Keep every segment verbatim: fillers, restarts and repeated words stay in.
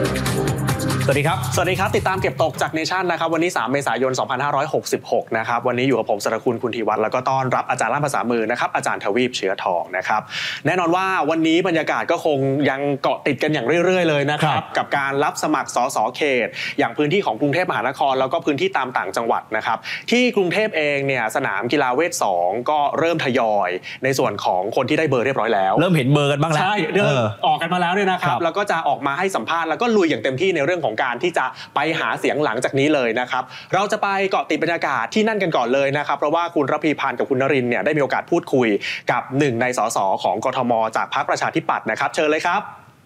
สวัสดีครับสวัสดีครับติดตามเก็บตกจากเนชั่นนะครับวันนี้สามเมษายนสองพันห้าร้อยหกสิบหกนะครับวันนี้อยู่กับผมสรคุณคุณธีวัฒน์แล้วก็ต้อนรับอาจารย์ล่ามภาษามือนะครับอาจารย์ทวีปเชื้อทองนะครับแน่นอนว่าวันนี้บรรยากาศก็คงยังเกาะติดกันอย่างเรื่อยๆเลยนะครับกับการรับสมัครสสเขตอย่างพื้นที่ของกรุงเทพมหานครแล้วก็พื้นที่ตามต่างจังหวัดนะครับที่กรุงเทพเองเนี่ยสนามกีฬาเวทสองก็เริ่มทยอยในส่วนของคนที่ได้เบอร์เรียบร้อยแล้วเริ่มเห็นเบอร์กันบ้างแล้วใช่เริ่มออกกันมาแล้วเนี่ยนะครับแล้วก็จะออกมาให้สัมภาษณ์แล้วก็ลุยอย่างเต็มที่ในเรื่องของการที่จะไปหาเสียงหลังจากนี้เลยนะครับเราจะไปเกาะติดบรรยากาศที่นั่นกันก่อนเลยนะครับเพราะว่าคุณระพีพันธ์กับคุณนรินทร์เนี่ยได้มีโอกาสพูดคุยกับหนึ่งในสสของกทมจากพรรคประชาธิปัตย์นะครับเชิญเลยครับ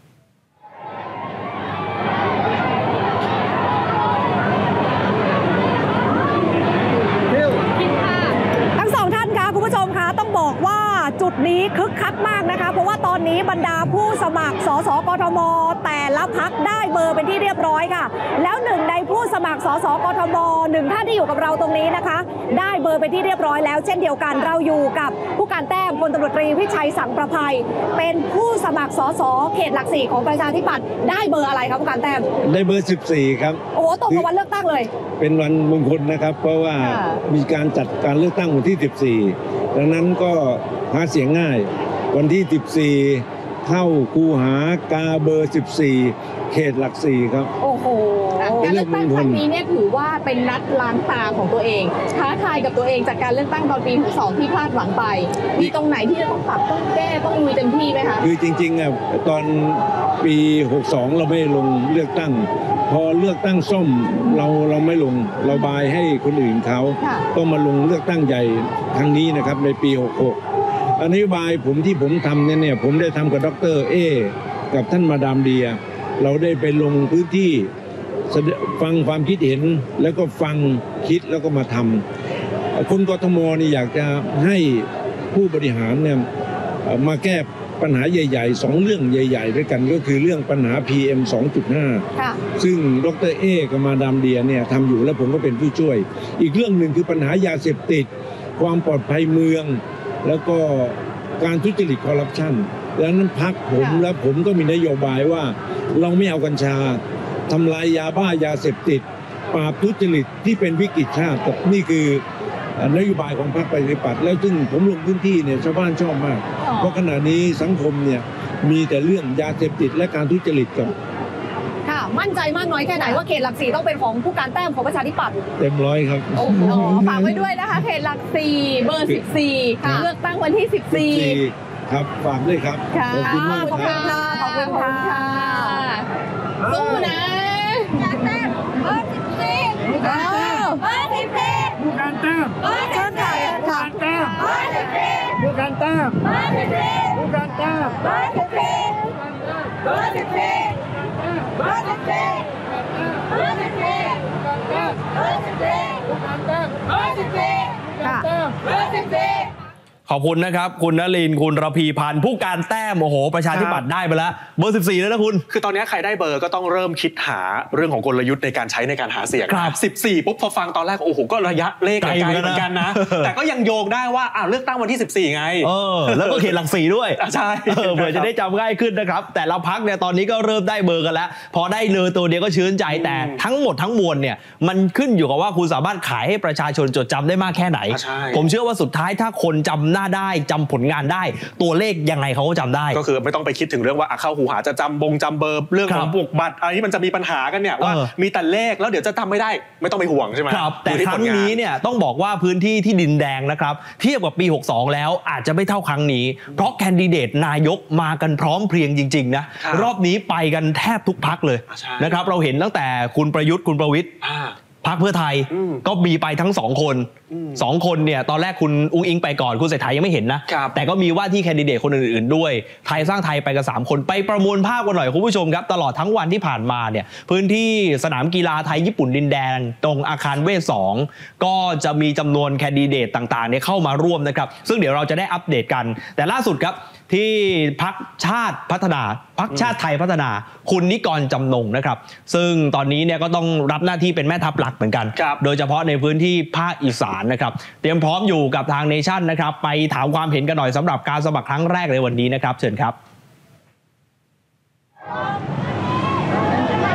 ทั้งสองท่านคะคุณผู้ชมคะต้องบอกว่าจุดนี้คึกคักมากนะคะเพราะว่าตอนนี้บรรดาผู้สมัครสสกทมแต่ละพรรคได้เบอร์เป็นที่เรียบร้อยค่ะแล้วหนึ่งในผู้สมัครสสกทมหนึ่งท่านที่อยู่กับเราตรงนี้นะคะได้เบอร์เป็นที่เรียบร้อยแล้วเช่นเดียวกันเราอยู่กับผู้การแต้มพลตำรวจตรีวิชัยสังประภัยเป็นผู้สมัครสสเขตหลักสี่ของประชาธิปัตย์ได้เบอร์อะไรครับผู้การแต้มได้เบอร์สิบสี่ครับโอ้โหตรงกับวันเลือกตั้งเลยเป็นวันมงคลนะครับเพราะว่ามีการจัดการเลือกตั้งวันที่สิบสี่ดังนั้นก็หาเสียงง่ายวันที่สิบสี่เข้าคูหากาเบอร์สิบสี่เขตหลักสี่ครับโอ้โหการเลือกตั้งครั้งนี้เนี่ยถือว่าเป็นนัดล้างตาของตัวเองท้าทายกับตัวเองจากการเลือกตั้งตอนปีหกสองที่พลาดหวังไปมีตรงไหนที่จะต้องปรับต้องแก้ต้องลุยเต็มที่ไหมคะคือจริงๆอ่ะตอนปีหกสองเราไม่ลงเลือกตั้งพอเลือกตั้งส้มเราเราไม่ลงเราบายให้คนอื่นเขาต้องมาลงเลือกตั้งใหญ่ครั้งนี้นะครับในปีหกหกนโยบายผมที่ผมทำเนี่ยเนี่ยผมได้ทำกับดร.เอกับท่านมาดามเดียเราได้ไปลงพื้นที่ฟังความคิดเห็นแล้วก็ฟังคิดแล้วก็มาทำคนกทมนี่อยากจะให้ผู้บริหารเนี่ยมาแก้ปัญหาใหญ่ๆสองเรื่องใหญ่ๆด้วยกันก็คือเรื่องปัญหา พี เอ็ม สองจุดห้า ซึ่งดร.เอกับมาดามเดียเนี่ยทำอยู่แล้วผมก็เป็นผู้ช่วยอีกเรื่องหนึ่งคือปัญหายาเสพติดความปลอดภัยเมืองแล้วก็การทุจริตคอร์รัปชันดังนั้นพรรคผมและผมก็มีนโยบายว่าเราไม่เอากัญชาทำลายยาบ้ายาเสพติดปราบทุจริตที่เป็นวิกฤตชาตินี่คือนโยบายของพรรคประชาธิปัตย์แล้วซึ่งผมลงพื้นที่เนี่ยชาวบ้านชอบมากเพราะขณะนี้สังคมเนี่ยมีแต่เรื่องยาเสพติดและการทุจริตกับค่ะมั่นใจมากน้อยแค่ไหนว่าเขตหลักสี่ต้องเป็นของผู้การแต้มของประชาธิปัตย์เต็มร้อยครับโอ้โหฝากไว้ด้วยนะคะเขตหลักสี่เบอร์สิบสี่เลือกตั้งวันที่สิบสี่ครับฝากด้วยครับขอบคุณมากขอบคุณค่ะขอบคุณค่ะสู้นะผู้การแต้มเบอร์สิบสี่เบอร์สิบสี่ผู้การแต้มเบอร์สิบสี่ผู้การแต้มเบอร์สิบสี่ผู้การแต้มเบอร์สิบสี่ผู้การแต้มเบอร์สิบสี่เบอร์สิบสี่เบอร์สิบสี่เบอร์สิบสี่เบอร์สิบสี่เบอร์สิบสี่เบอร์สิบสี่ค่ะเบอร์สิบสี่ขอบคุณนะครับคุณนรินทร์คุณระพีพันธ์ผู้การแต้มโอ้โหประชาธิปัตย์ได้ไปแล้วเบอร์สิบสี่แล้วนะคุณคือตอนนี้ใครได้เบอร์ก็ต้องเริ่มคิดหาเรื่องของกลยุทธ์ในการใช้ในการหาเสียงสิบสี่ปุ๊บพอฟังตอนแรกโอ้โหก็ระยะเลขไกลเหมือนกันนะแต่ก็ยังโยงได้ว่าอ้าวเลือกตั้งวันที่สิบสี่ไงเออแล้วก็เขตหลักสี่ด้วยใช่เผื่อจะได้จำง่ายขึ้นนะครับแต่ละพรรคเนี่ยตอนนี้ก็เริ่มได้เบอร์กันแล้วพอได้เบอร์ตัวเดียวก็ชื่นใจแต่ทั้งหมดทั้งมวลเนี่ยมันขึ้นอยู่กับว่าคุณสามารถขายให้ประชาชนจดจำได้มากแค่ไหนผมเชื่อว่าสุดท้ายถ้าคนจำหน้าได้จำผลงานได้ตัวเลขยังไงเขาก็จำได้ก็คือไม่ต้องไปคิดถึงเรื่องว่าเข้าหูหาจะจำบงจำเบอร์เรื่องของบุกบัตรอะไรที่มันจะมีปัญหากันเนี่ยว่ามีแต่เลขแล้วเดี๋ยวจะจำไม่ได้ไม่ต้องไปห่วงใช่ไหมครับแต่ครั้งนี้เนี่ยต้องบอกว่าพื้นที่ที่ดินแดงนะครับเทียบกับปีหกสองแล้วอาจจะไม่เท่าครั้งนี้เพราะแคนดิเดตนายกมากันพร้อมเพรียงจริงๆนะรอบนี้ไปกันแทบทุกพรรคเลยนะครับเราเห็นตั้งแต่คุณประยุทธ์คุณประวิตรพรรคเพื่อไทยก็มีไปทั้งสองคนสองคนเนี่ยตอนแรกคุณอุ้งอิงไปก่อนคุณเศรษฐายังไม่เห็นนะแต่ก็มีว่าที่แคนดิเดตคนอื่นๆด้วยไทยสร้างไทยไปกันสามคนไปประมวลภาพกันหน่อยคุณผู้ชมครับตลอดทั้งวันที่ผ่านมาเนี่ยพื้นที่สนามกีฬาไทยญี่ปุ่นดินแดงตรงอาคารเวทสองก็จะมีจำนวนแคนดิเดตต่างๆเนี่ยเข้ามาร่วมนะครับซึ่งเดี๋ยวเราจะได้อัปเดตกันแต่ล่าสุดครับที่พรรคชาติพัฒนาพรรคชาติไทยพัฒนาคุณนิกรจำนงนะครับซึ่งตอนนี้เนี่ยก็ต้องรับหน้าที่เป็นแม่ทัพหลักเหมือนกันโดยเฉพาะในพื้นที่ภาคอีสานนะครับเตรียมพร้อมอยู่กับทางเนชั่นนะครับไปถามความเห็นกันหน่อยสำหรับการสมัครครั้งแรกในวันนี้นะครับเชิญครับ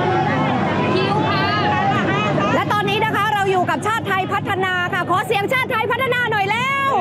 พัฒนาค่ะขอเสียงชาติไทยพัฒนาหน่อยแล้ว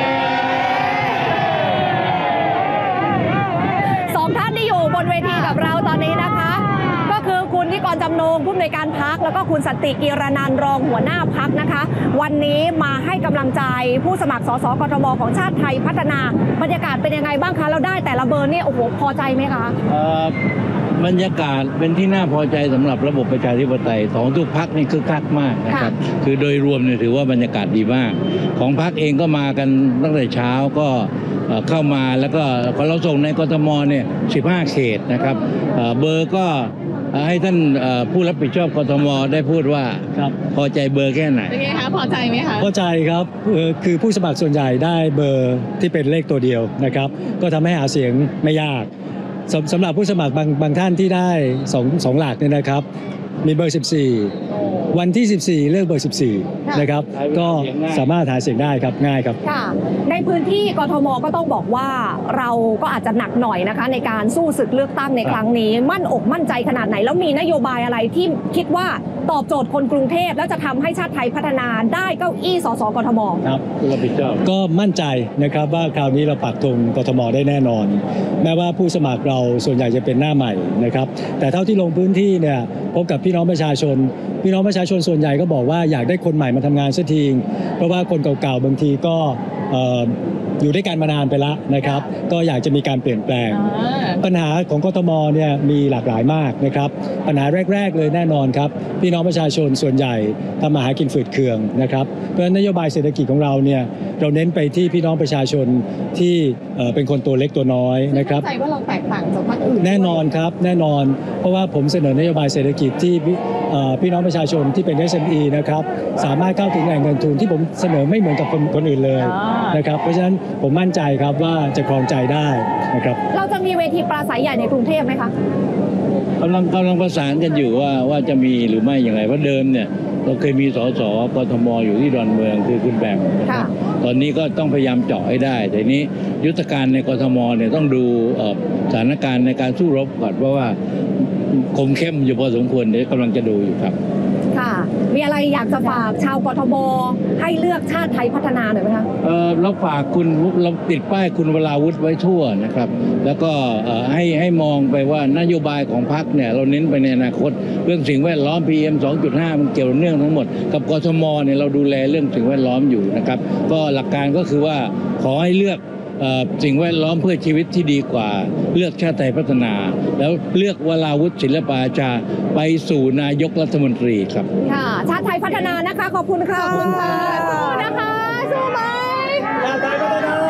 สองท่านที่อยู่บนเวทีกับเราตอนนี้นะคะก็คือคุณนิกรจำนงผู้อำนวยการพรรคแล้วก็คุณสันติกีรนันท์รองหัวหน้าพรรคนะคะวันนี้มาให้กำลังใจผู้สมัครสสกทมของชาติไทยพัฒนาบรรยากาศเป็นยังไงบ้างคะเราได้แต่ละเบอร์เนี่ยโอ้โหพอใจไหมคะบรรยากาศเป็นที่น่าพอใจสำหรับระบบประชาธิปไตยของทุกพรรคนี่คึกคักมากนะครับคือโดยรวมเนี่ยถือว่าบรรยากาศดีมากของพรรคเองก็มากันตั้งแต่เช้าก็เข้ามาแล้วก็เราส่งในกทมเนี่ยสิบห้าเขตนะครับเบอร์ก็ให้ท่านผู้รับผิดชอบกทมได้พูดว่าพอใจเบอร์แค่ไหนเป็นไงคะพอใจไหมคะพอใจครับคือผู้สมัครส่วนใหญ่ได้เบอร์ที่เป็นเลขตัวเดียวนะครับก็ทำให้หาเสียงไม่ยากสำหรับผู้สมัครบางบางท่านที่ได้สอง สองหลักเนี่ยนะครับมีเบอร์สิบสี่วันที่สิบสี่เลือกเบอร์สิบสี่นะครับก็สามารถหาเสียงได้ครับง่ายครับค่ะในพื้นที่กทมก็ต้องบอกว่าเราก็อาจจะหนักหน่อยนะคะในการสู้ศึกเลือกตั้งในครั้งนี้มั่นอกมั่นใจขนาดไหนแล้วมีนโยบายอะไรที่คิดว่าตอบโจทย์คนกรุงเทพแล้วจะทำให้ชาติไทยพัฒนาได้เก้าอี้สสกทมครับรับผิดชอบก็มั่นใจนะครับว่าคราวนี้เราปักธงกทมได้แน่นอนแม้ว่าผู้สมัครเราส่วนใหญ่จะเป็นหน้าใหม่นะครับแต่เท่าที่ลงพื้นที่เนี่ยพบกับพี่น้องประชาชนพี่น้องประชาชนส่วนใหญ่ก็บอกว่าอยากได้คนใหม่มาทำงานสักทีเพราะว่าคนเก่าๆบางทีก็อยู่ด้วยกันมานานไปแล้วนะครับก็อยากจะมีการเปลี่ยนแปลงปัญหาของกทมเนี่ยมีหลากหลายมากนะครับปัญหาแรกๆเลยแน่นอนครับพี่น้องประชาชนส่วนใหญ่ทำมาหากินฝืดเคืองนะครับเพราะฉะนั้นนโยบายเศรษฐกิจของเราเนี่ยเราเน้นไปที่พี่น้องประชาชนที่เป็นคนตัวเล็กตัวน้อยนะครับใจว่าเราแตกต่างจากพรรคอื่นแน่นอนครับแน่นอนเพราะว่าผมเสนอนโยบายเศรษฐกิจที่พี่น้องประชาชนที่เป็น เอส เอ็ม อี นะครับสามารถเข้าถึงแหล่งเงินทุนที่ผมเสนอไม่เหมือนกับคนคนอื่นเลยนะครับเพราะฉะนั้นผมมั่นใจครับว่าจะครองใจได้นะครับเราจะมีเวทีปราศัยใหญ่ในกรุงเทพไหมคะกำลังกำลังประสานกันอยู่ว่าว่าจะมีหรือไม่อย่างไรเพราะเดิมเนี่ยเราเคยมีสสกทมอยู่ที่ดอนเมืองคือคุณแบมตอนนี้ก็ต้องพยายามเจาะให้ได้แต่นี้ยุทธการในกทมเนี่ยต้องดูสถานการณ์ในการสู้รบก่อนเพราะว่าคมเข้มอยู่พอสมควรเดี๋ยวกำลังจะดูอยู่ครับค่ะมีอะไรอยากจะฝากชาวกทมให้เลือกชาติไทยพัฒนาหน่อยไหมคะเออเราฝากคุณเราติดป้ายคุณวราวุธไว้ทั่วนะครับแล้วก็ให้ให้มองไปว่านโยบายของพรรคเนี่ยเราเน้นไปในอนาคตเรื่องสิ่งแวดล้อม พี เอ็ม สองจุดห้า มันเกี่ยวเนื่องทั้งหมดกับกทมเนี่ยเราดูแลเรื่องสิ่งแวดล้อมอยู่นะครับก็หลักการก็คือว่าขอให้เลือกสิ่งแวดล้อมเพื่อชีวิตที่ดีกว่าเลือกชาติไทยพัฒนาแล้วเลือกวราวุธศิลปอาชาไปสู่นายกรัฐมนตรีครับค่ะชาติไทยพัฒนานะคะขอบคุณค่ะขอบคุณค่ะสู้นะคะสู้ไหมชาติไทยพัฒนา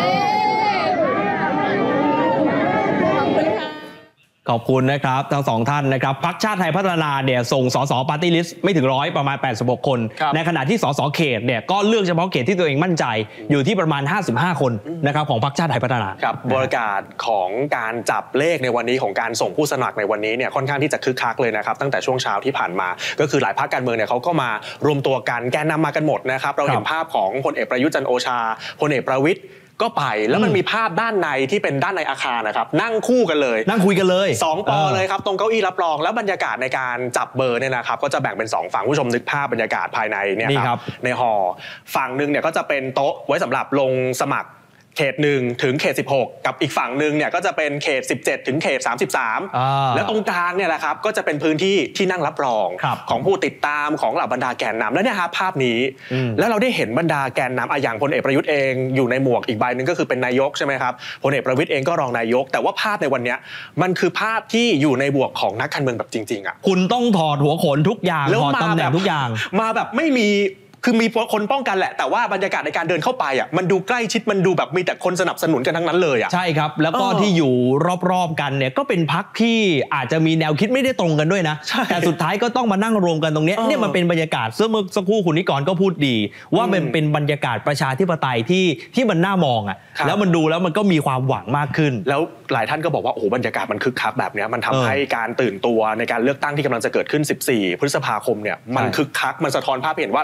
ขอบคุณนะครับทั้งสองท่านนะครับพรรคชาติไทยพัฒนาเนี่ยส่งสสปาร์ตี้ลิสต์ไม่ถึงร้อยประมาณแปดสิบหกคนในขณะที่สสเขตเนี่ยก็เลือกเฉพาะเขตที่ตัวเองมั่นใจอยู่ที่ประมาณห้าสิบห้าคนนะครับของพรรคชาติไทยพัฒนาครับบรรยากาศของการจับเลขในวันนี้ของการส่งผู้สมัครในวันนี้เนี่ยค่อนข้างที่จะคึกคักเลยนะครับตั้งแต่ช่วงเช้าที่ผ่านมาก็คือหลายพรรคการเมืองเนี่ยเขาก็มารวมตัวกันแกนนำมากันหมดนะครับเราเห็นภาพของพลเอกประยุทธ์จันทร์โอชาพลเอกประวิตรก็ไปแล้วมันมีภาพด้านในที่เป็นด้านในอาคารนะครับนั่งคู่กันเลยนั่งคุยกันเลยสองปอเลยครับตรงเก้าอี้รับรองแล้วบรรยากาศในการจับเบอร์เนี่ยนะครับก็จะแบ่งเป็นสองฝั่งผู้ชมนึกภาพบรรยากาศภายในเนี่ยครับในหอฝั่งหนึ่งเนี่ยก็จะเป็นโต๊ะไว้สำหรับลงสมัครเขตหนึ่งถึงเขตสิบหกกับอีกฝั่งหนึ่งเนี่ยก็จะเป็นเขตสิบเจ็ดถึงเขตสามสิบสามแล้วตรงกลางเนี่ยแหละครับก็จะเป็นพื้นที่ที่นั่งรับรองของผู้ติดตามของเหล่าบรรดาแกนนำแล้วเนี่ยครับภาพนี้แล้วเราได้เห็นบรรดาแกนนำอะอย่างพลเอกประยุทธ์เองอยู่ในหมวกอีกใบหนึ่งก็คือเป็นนายกใช่ไหมครับพลเอกประวิตรเองก็รองนายกแต่ว่าภาพในวันนี้มันคือภาพที่อยู่ในบวกของนักการเมืองแบบจริงๆอ่ะคุณต้องถอดหัวโขนทุกอย่างถอดตำแหน่งทุกอย่างมาแบบไม่มีคือมีคนป้องกันแหละแต่ว่าบรรยากาศในการเดินเข้าไปอ่ะมันดูใกล้ชิดมันดูแบบมีแต่คนสนับสนุนกันทั้งนั้นเลยอ่ะใช่ครับแล้วก็ที่อยู่รอบๆกันเนี่ยก็เป็นพรรคที่อาจจะมีแนวคิดไม่ได้ตรงกันด้วยนะแต่สุดท้ายก็ต้องมานั่งรวมกันตรงนี้เนี่ยมันเป็นบรรยากาศซึ่งเมื่อสักครู่คุณนิกรก็พูดดีว่ามันเป็นบรรยากาศประชาธิปไตยที่ที่มันน่ามองอ่ะแล้วมันดูแล้วมันก็มีความหวังมากขึ้นแล้วหลายท่านก็บอกว่าโอ้โหบรรยากาศมันคึกคักแบบนี้มันทำให้การตื่นตัวในการเลือกตั้งที่กำลังจะเกิดขึ้นสิบสี่พฤษภาคมเนี่ยมันคึกคักมันสะท้อนภาพเห็นว่าเราอยาก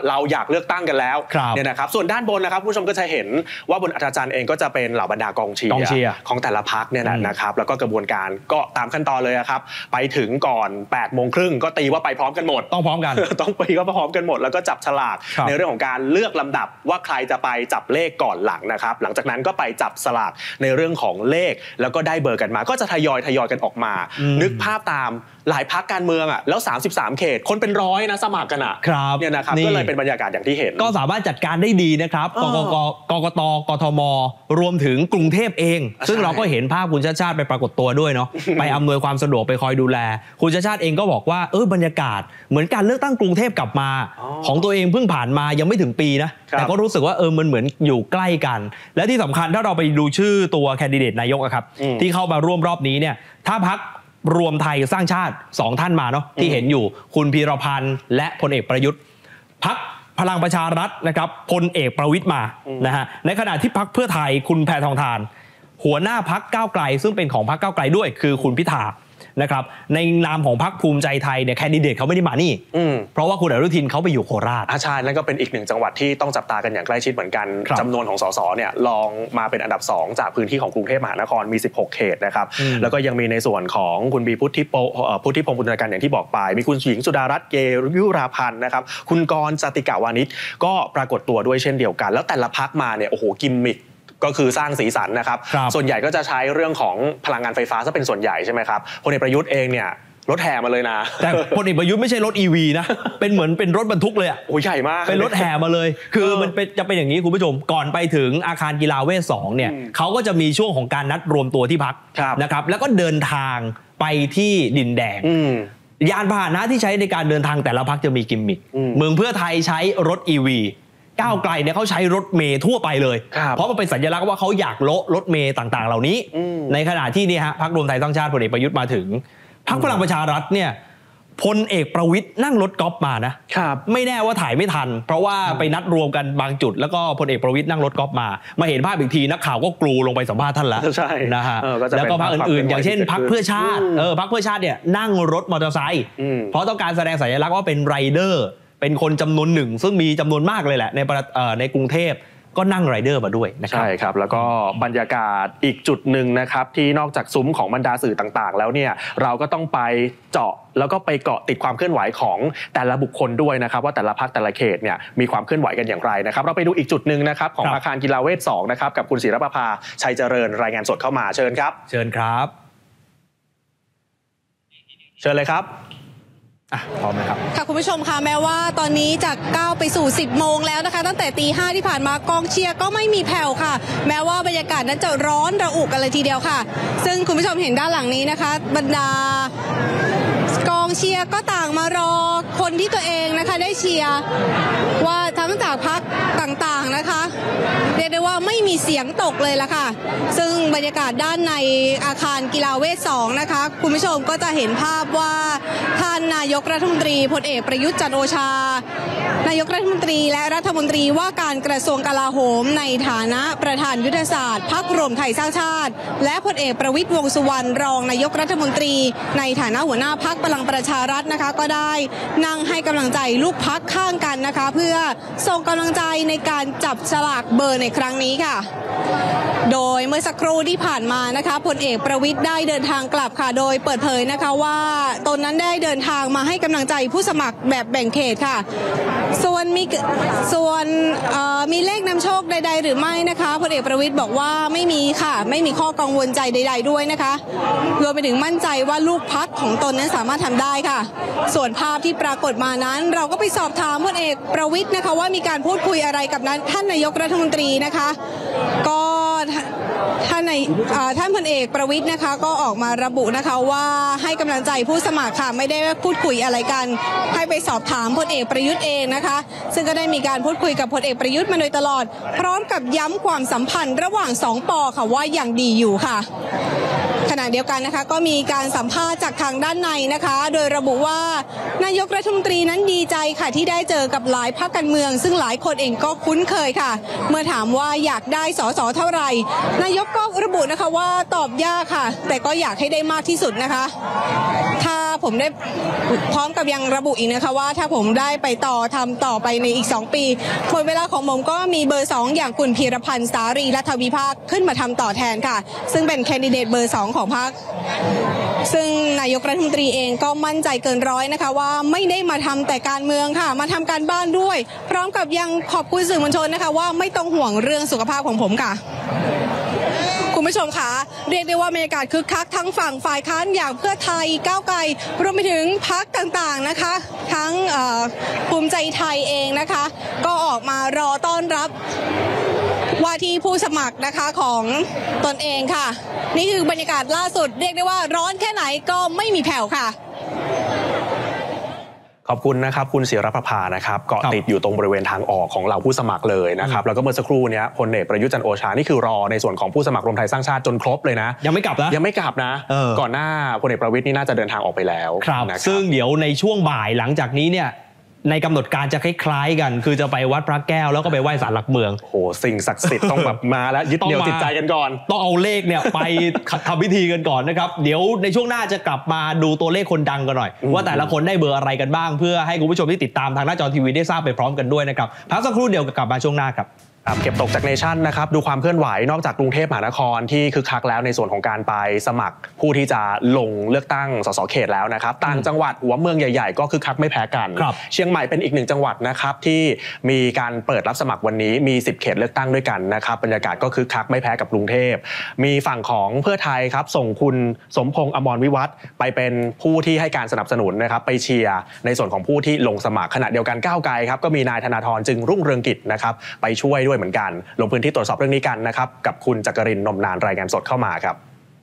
เลือกตั้งกันแล้วครับเนี่ยนะครับส่วนด้านบนนะครับผู้ชมก็จะเห็นว่าบนอัฐจันทร์เองก็จะเป็นเหล่าบรรดากองเชียกองเชียร์ของแต่ละพรรคเนี่ยอืมนะครับแล้วก็กระบวนการก็ตามขั้นตอนเลยครับไปถึงก่อนแปดโมงครึ่งก็ตีว่าไปพร้อมกันหมดต้องพร้อมกันต้องไปก็พร้อมกันหมดแล้วก็จับฉลากครับในเรื่องของการเลือกลำดับว่าใครจะไปจับเลขก่อนหลังนะครับหลังจากนั้นก็ไปจับสลากในเรื่องของเลขแล้วก็ได้เบอร์กันมาก็จะทยอยทยอยกันออกมาอืมนึกภาพตามหลายพรรคการเมืองอ่ะแล้วสามสิบสามเขตคนเป็นร้อยนะสมัครกันอ่ะครับเนี่ยนะครับนี่ก็เลยเป็นบรรยากาศอย่างที่เห็นก็สามารถจัดการได้ดีนะครับเอก อกกกตกทมรวมถึงกรุงเทพเองใช่ซึ่งเราก็เห็นภาพคุณชาติชาติไปปรากฏตัวด้วยเนาะ ไปอำนวยความสะดวกไปคอยดูแล คุณชาติชาติเองก็บอกว่าเออบรรยากาศเหมือนการเลือกตั้งกรุงเทพกลับมาอ๋อของตัวเองเพิ่งผ่านมายังไม่ถึงปีนะครับ แต่ก็รู้สึกว่าเออมันเหมือนอยู่ใกล้กัน และที่สำคัญถ้าเราไปดูชื่อตัวแคนดิเดตนายกอะครับอืมที่เข้ามาร่วมรอบนี้เนี่ยถ้าพรรครวมไทยสร้างชาติสองท่านมาเนาะที่เห็นอยู่คุณพีรพันธ์และพลเอกประยุทธ์พรรคพลังประชารัฐนะครับพลเอกประวิตรมานะฮะในขณะที่พรรคเพื่อไทยคุณแพทองธารหัวหน้าพรรคก้าวไกลซึ่งเป็นของพรรคก้าวไกลด้วยคือคุณพิธานะครับในนามของพรรคภูมิใจไทยเนี่ยแคนดิเดตเขาไม่ได้มานี่อืมเพราะว่าคุณอนุทินเขาไปอยู่โคราชอาชานั่นก็เป็นอีกหนึ่งจังหวัดที่ต้องจับตากันอย่างใกล้ชิดเหมือนกันครับจำนวนของสสเนี่ยลองมาเป็นอันดับสองจากพื้นที่ของกรุงเทพมหานครมีสิบหกเขตนะครับอืมแล้วก็ยังมีในส่วนของคุณบีพุทธิโปเอ่อพุทธิพงศ์ปุณณกันอย่างที่บอกไปมีคุณหญิงสุดารัตน์เกยุราพันธ์นะครับคุณกรณ์จติกาวานิชก็ปรากฏตัวด้วยเช่นเดียวกัน แล้วแต่ละพักมาเนี่ยโอ้โหกิมมิคก็คือสร้างสีสันนะครับครับส่วนใหญ่ก็จะใช้เรื่องของพลังงานไฟฟ้าซะเป็นส่วนใหญ่ใช่ไหมครับพลเอกประยุทธ์เองเนี่ยรถแห่มาเลยนะแต่พลเอกประยุทธ์ไม่ใช่รถ อี วี นะ เป็นเหมือนเป็นรถบรรทุกเลยอะโอ้ยใหญ่มากเป็นรถแห่มาเลย คือเออมันเป็นจะเป็นอย่างนี้คุณผู้ชม ก่อนไปถึงอาคารกีฬาเวทสองเนี่ยอืมเขาก็จะมีช่วงของการนัดรวมตัวที่พักครับนะครับ แล้วก็เดินทางไปที่ดินแดงอืมยานพาหนะที่ใช้ในการเดินทางแต่ละพักจะมีกิมมิคอืมเมืองเพื่อไทยใช้รถ อี วี ก้าวไกลเนี่ยเขาใช้รถเมย์ทั่วไปเลยครับเพราะมันเป็นสัญลักษณ์ว่าเขาอยากโละรถเมย์ต่างๆ เหล่านี้อืมในขณะที่นี่ฮะพรรครวมไทยสร้างชาติพลเอกประยุทธ์มาถึงพรรคพลังประชารัฐเนี่ยพลเอกประวิตรนั่งรถกอล์ฟมานะครับไม่แน่ว่าถ่ายไม่ทัน เพราะว่าไปนัดรวมกันบางจุด แล้วก็พลเอกประวิตรนั่งรถกอล์ฟมา มาเห็นภาพอีกทีนักข่าวก็กลูลงไปสัมภาษณ์ท่านแล้วใช่นะฮะเออก็จะเป็นแล้วก็พรรคอื่นๆ อย่างเช่นพรรคเพื่อชาติอืมเออพรรคเพื่อชาติเนี่ยนั่งรถมอเตอร์ไซค์อืมเพราะต้องการแสดงสัญลักษณ์ว่าเป็นไรเดอร์เป็นคนจำนวนหนึ่ง ซึ่งมีจำนวนมากเลยแหละในประเอ่อในกรุงเทพก็นั่งไรเดอร์มาด้วยนะครับใช่ครับแล้วก็บรรยากาศอีกจุดหนึ่งนะครับที่นอกจากซุ้มของบรรดาสื่อต่างๆ แล้วเนี่ยเราก็ต้องไปเจาะแล้วก็ไปเกาะติดความเคลื่อนไหวของแต่ละบุคคลด้วยนะครับว่าแต่ละพรรคแต่ละเขตเนี่ยมีความเคลื่อนไหวกันอย่างไรนะครับเราไปดูอีกจุดหนึ่งนะครับของครับอาคารกีฬาเวทสองนะครับกับคุณศิรประภาชัยเจริญรายงานสดเข้ามาเชิญครับเชิญครับเชิญเลยครับอ่ะพร้อมนะครับค่ะคุณผู้ชมคะแม้ว่าตอนนี้จะก้าวไปสู่สิบโมงแล้วนะคะตั้งแต่ตีห้าที่ผ่านมากองเชียร์ก็ไม่มีแผ่วค่ะ แม้ว่าบรรยากาศนั้นจะร้อนระอุกันเลยทีเดียวค่ะ ซึ่งคุณผู้ชมเห็นด้านหลังนี้นะคะ บรรดากองเชียร์ก็ต่างมารอคนที่ตัวเองนะคะได้เชียร์ว่าทั้งจากพรรคต่างๆนะคะเรียกได้ว่าไม่มีเสียงตกเลยละค่ะ ซึ่งบรรยากาศด้านในอาคารกีฬาเวทสองนะคะคุณผู้ชมก็จะเห็นภาพว่าท่านนายกรัฐมนตรีพลเอกประยุทธ์จันทร์โอชานายกรัฐมนตรีและรัฐมนตรีว่าการกระทรวงกลาโหมในฐานะประธานยุทธศาสตร์พรรครวมไทยสร้างชาติและพลเอกประวิตรวงษ์สุวรรณรองนายกรัฐมนตรีในฐานะหัวหน้าพรรคพลังประชารัฐนะคะก็ได้นั่งให้กำลังใจลูกพรรคข้างกันนะคะเพื่อส่งกำลังใจในการจับฉลากเบอร์ในครั้งนี้ค่ะโดยเมื่อสักครู่ที่ผ่านมานะคะพลเอกประวิตรได้เดินทางกลับค่ะโดยเปิดเผยนะคะว่าตนนั้นได้เดินทางมาให้กำลังใจผู้สมัครแบบแบ่งเขตค่ะส่วนมีส่วนมีเลขนำโชคใดๆหรือไม่นะคะพลเอกประวิตรบอกว่าไม่มีค่ะไม่มีข้อกังวลใจใดๆด้วยนะคะรวมไปถึงมั่นใจว่าลูกพรรคของตนนั้นสามารถทำได้ค่ะส่วนภาพที่ปรากฏมานั้นเราก็ไปสอบถามพลเอกประวิตรนะคะว่ามีการพูดคุยอะไรกับท่านนายกรัฐมนตรีนะคะก็ท่านในท่านพลเอกประวิตรนะคะก็ออกมาระบุนะคะว่าให้กำลังใจผู้สมัครค่ะไม่ได้พูดคุยอะไรกันให้ไปสอบถามพลเอกประยุทธ์เองนะคะซึ่งก็ได้มีการพูดคุยกับพลเอกประยุทธ์มาโดยตลอดพร้อมกับย้ำความสัมพันธ์ระหว่างสองป.ค่ะว่ายังดีอยู่ค่ะขณะเดียวกันนะคะก็มีการสัมภาษณ์จากทางด้านในนะคะโดยระบุว่านายกรัฐมนตรีนั้นดีใจค่ะที่ได้เจอกับหลายพรรคการเมืองซึ่งหลายคนเองก็คุ้นเคยค่ะเมื่อถามว่าอยากได้สสเท่าไหร่นายกก็ระบุนะคะว่าตอบยากค่ะแต่ก็อยากให้ได้มากที่สุดนะคะถ้าผมได้พร้อมกับยังระบุอีกนะคะว่าถ้าผมได้ไปต่อทำต่อไปในอีกสองปีหมดเวลาของผมก็มีเบอร์สองอย่างคุณพีรพันธ์สารีรัฐวิภาคขึ้นมาทำต่อแทนค่ะซึ่งเป็นแคนดิเดตเบอร์สองของพรรคซึ่งนายกรัฐมนตรีเองก็มั่นใจเกินร้อยนะคะว่าไม่ได้มาทำแต่การเมืองค่ะมาทำการบ้านด้วยพร้อมกับยังขอบคุณสื่อมวลชนนะคะว่าไม่ต้องห่วงเรื่องสุขภาพของผมค่ะคุณผู้ชมคะเรียกได้ว่าบรรยากาศคึกคักทั้งฝั่งฝ่ายค้านอย่างเพื่อไทยก้าวไกลรวมไปถึงพรรคต่างๆนะคะทั้งภูมิใจไทยเองนะคะก็ออกมารอต้อนรับว่าที่ผู้สมัครนะคะของตนเองค่ะนี่คือบรรยากาศล่าสุดเรียกได้ว่าร้อนแค่ไหนก็ไม่มีแผ่วค่ะขอบคุณนะครับคุณศิรประภานะครับเกาะติดอยู่ตรงบริเวณทางออกของเหล่าผู้สมัครเลยนะครับแล้วก็เมื่อสักครู่นี้พลเอกประยุทธ์จันทร์โอชานี่คือรอในส่วนของผู้สมัครรวมไทยสร้างชาติจนครบเลยนะยังไม่กลับนะยังไม่กลับนะก่อนหน้าพลเอกประวิตรนี่น่าจะเดินทางออกไปแล้วครับซึ่งเดี๋ยวในช่วงบ่ายหลังจากนี้เนี่ยในกำหนดการจะคล้ายๆกันคือจะไปวัดพระแก้วแล้วก็ไปไหว้ศาลหลักเมืองโอ้สิ่งศักดิ์สิทธิ์ต้องแบบมาแล้วยึดเหนี่ยวจิตใจกันก่อนต้องเอาเลขเนี่ยไปทำพิธีกันก่อนนะครับเดี๋ยวในช่วงหน้าจะกลับมาดูตัวเลขคนดังกันหน่อยว่าแต่ละคนได้เบอร์อะไรกันบ้างเพื่อให้คุณผู้ชมที่ติดตามทางหน้าจอทีวีได้ทราบไปพร้อมกันด้วยนะครับพักสักครู่เดียวกลับมาช่วงหน้าครับเก็บตกจากเนชั่นนะครับดูความเคลื่อนไหวนอกจากกรุงเทพมหานครที่คึกคักแล้วในส่วนของการไปสมัครผู้ที่จะลงเลือกตั้งสสเขตแล้วนะครับต่างจังหวัดหัวเมืองใหญ่ๆก็คึกคักไม่แพ้กันเชียงใหม่เป็นอีกหนึ่งจังหวัดนะครับที่มีการเปิดรับสมัครวันนี้มีสิบเขตเลือกตั้งด้วยกันนะครับบรรยากาศก็คึกคักไม่แพ้กับกรุงเทพมีฝั่งของเพื่อไทยครับส่งคุณสมพงษ์อมรวิวัฒน์ไปเป็นผู้ที่ให้การสนับสนุนนะครับไปเชียร์ในส่วนของผู้ที่ลงสมัครขณะเดียวกันก้าวไกลครับก็มีนายธนาธรจึงรุ่งเรืองกิจนะครับไปช่วยด้วยเหมือนกันลงพื้นที่ตรวจสอบเรื่องนี้กันนะครับกับคุณจักรินทร์นมนานรายงานสดเข้ามาครับ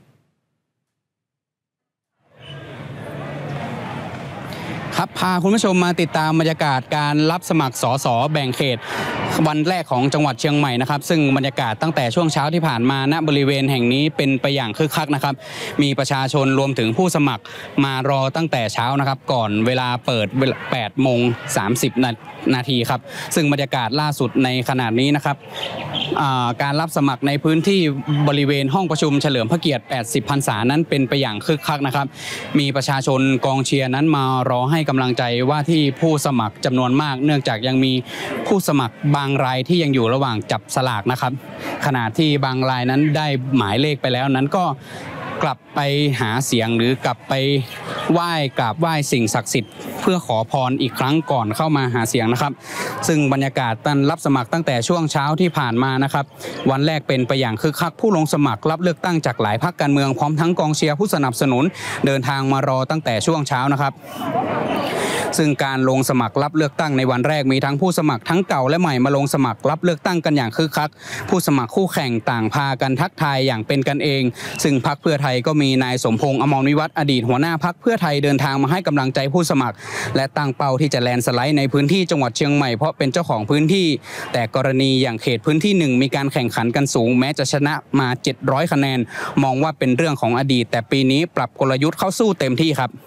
ครับพาคุณผู้ชมมาติดตามบรรยากาศการรับสมัครสสแบ่งเขตวันแรกของจังหวัดเชียงใหม่นะครับซึ่งบรรยากาศตั้งแต่ช่วงเช้าที่ผ่านมาณบริเวณแห่งนี้เป็นไปอย่างคึกคักนะครับมีประชาชนรวมถึงผู้สมัครมารอตั้งแต่เช้านะครับก่อนเวลาเปิดแปดโมงสามสิบนาทีครับซึ่งบรรยากาศล่าสุดในขณะนี้นะครับการรับสมัครในพื้นที่บริเวณห้องประชุมเฉลิมพระเกียรติแปดสิบพรรษานั้นเป็นไปอย่างคึกคักนะครับมีประชาชนกองเชียร์นั้นมารอให้กำลังใจว่าที่ผู้สมัครจำนวนมากเนื่องจากยังมีผู้สมัครบางรายที่ยังอยู่ระหว่างจับสลากนะครับขณะที่บางรายนั้นได้หมายเลขไปแล้วนั้นก็กลับไปหาเสียงหรือกลับไปไหว้กราบไหว้สิ่งศักดิ์สิทธิ์เพื่อขอพรอีกครั้งก่อนเข้ามาหาเสียงนะครับซึ่งบรรยากาศการรับสมัครตั้งแต่ช่วงเช้าที่ผ่านมานะครับวันแรกเป็นไปอย่างคึกคักผู้ลงสมัครรับเลือกตั้งจากหลายพรรคการเมืองพร้อมทั้งกองเชียร์ผู้สนับสนุนเดินทางมารอตั้งแต่ช่วงเช้านะครับซึ่งการลงสมัครรับเลือกตั้งในวันแรกมีทั้งผู้สมัครทั้งเก่าและใหม่มาลงสมัครรับเลือกตั้งกันอย่างคึกคักผู้สมัครคู่แข่งต่างพากันทักทายอย่างเป็นกันเองซึ่งพรรคเพื่อไทยก็มีนายสมพงษ์อมรวิวัฒน์อดีตหัวหน้าพรรคเพื่อไทยเดินทางมาให้กำลังใจผู้สมัครและตั้งเป้าที่จะแลนด์สไลด์ในพื้นที่จังหวัดเชียงใหม่เพราะเป็นเจ้าของพื้นที่แต่กรณีอย่างเขตพื้นที่หนึ่งมีการแข่งขันกันสูงแม้จะชนะมาเจ็ดร้อยคะแนนมองว่าเป็นเรื่องของอดีตแต่ปีนี้ปรับกลยุทธ์เข้าสู้เต็มที่ครับ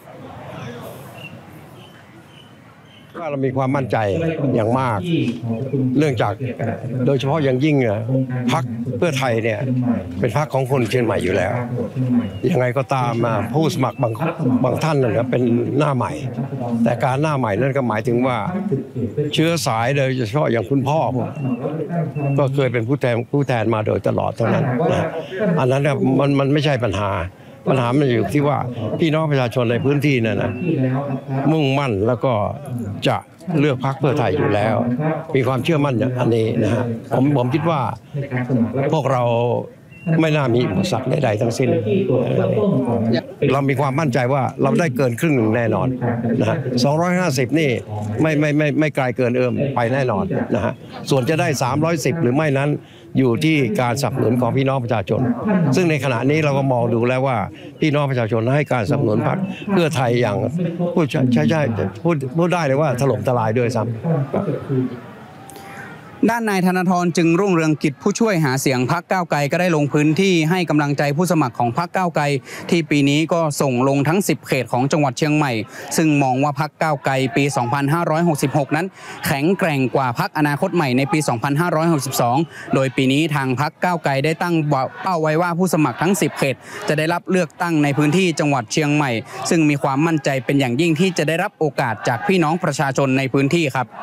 เรามีความมั่นใจอย่างมากเนื่องจากโดยเฉพาะอย่างยิ่งพรรคเพื่อไทยเนี่ยเป็นพรรคของคนเชียงใหม่อยู่แล้วยังไงก็ตามผู้สมัครบางบางท่านเนี่ยเป็นหน้าใหม่แต่การหน้าใหม่นั่นก็หมายถึงว่าเชื้อสายโดยเฉพาะอย่างคุณพ่อก็เคยเป็นผู้แทนผู้แทนมาโดยตลอดเท่านั้นนะอันนั้นมันมันไม่ใช่ปัญหาปัญหามันอยู่ที่ว่าพี่น้องประชาชนในพื้นที่นั่นนะมุ่งมั่นแล้วก็จะเลือกพรรคเพื่อไทยอยู่แล้วมีความเชื่อมั่นอันนี้นะฮะผมผมคิดว่าพวกเราไม่น่ามีอุปสรรคใดๆทั้งสิ้นเรามีความมั่นใจว่าเราได้เกินครึ่งหนึ่งแน่นอนนะฮะสองร้อยห้าสิบนี่ไม่ไม่ไม่ไม่ไกลเกินเอื้อมไปแน่นอนนะฮะส่วนจะได้สามร้อยสิบหรือไม่นั้นอยู่ที่การสนับสนุนของพี่น้องประชาชนซึ่งในขณะนี้เราก็มองดูแล้วว่าพี่น้องประชาชนให้การสนับสนุนพรรคเพื่อไทยอย่างพูดใช่ใช่พูดพูดได้เลยว่าถล่มทลายด้วยซ้ำด้านนายธนาธรจึงรุ่งเรืองกิจผู้ช่วยหาเสียงพรรคก้าวไกลก็ได้ลงพื้นที่ให้กำลังใจผู้สมัครของพรรคก้าวไกลที่ปีนี้ก็ส่งลงทั้งสิบเขตของจังหวัดเชียงใหม่ซึ่งมองว่าพรรคก้าวไกลปี สองพันห้าร้อยหกสิบหก นั้นแข็งแกร่งกว่าพรรคอนาคตใหม่ในปี สองพันห้าร้อยหกสิบสอง โดยปีนี้ทางพรรคก้าวไกลได้ตั้งเป้าไว้ว่าผู้สมัครทั้งสิบเขตจะได้รับเลือกตั้งในพื้นที่จังหวัดเชียงใหม่ซึ่งมีความมั่นใจเป็นอย่างยิ่งที่จะได้รับโอกาสจากพี่น้องประชาชนในพื้นที่ครับ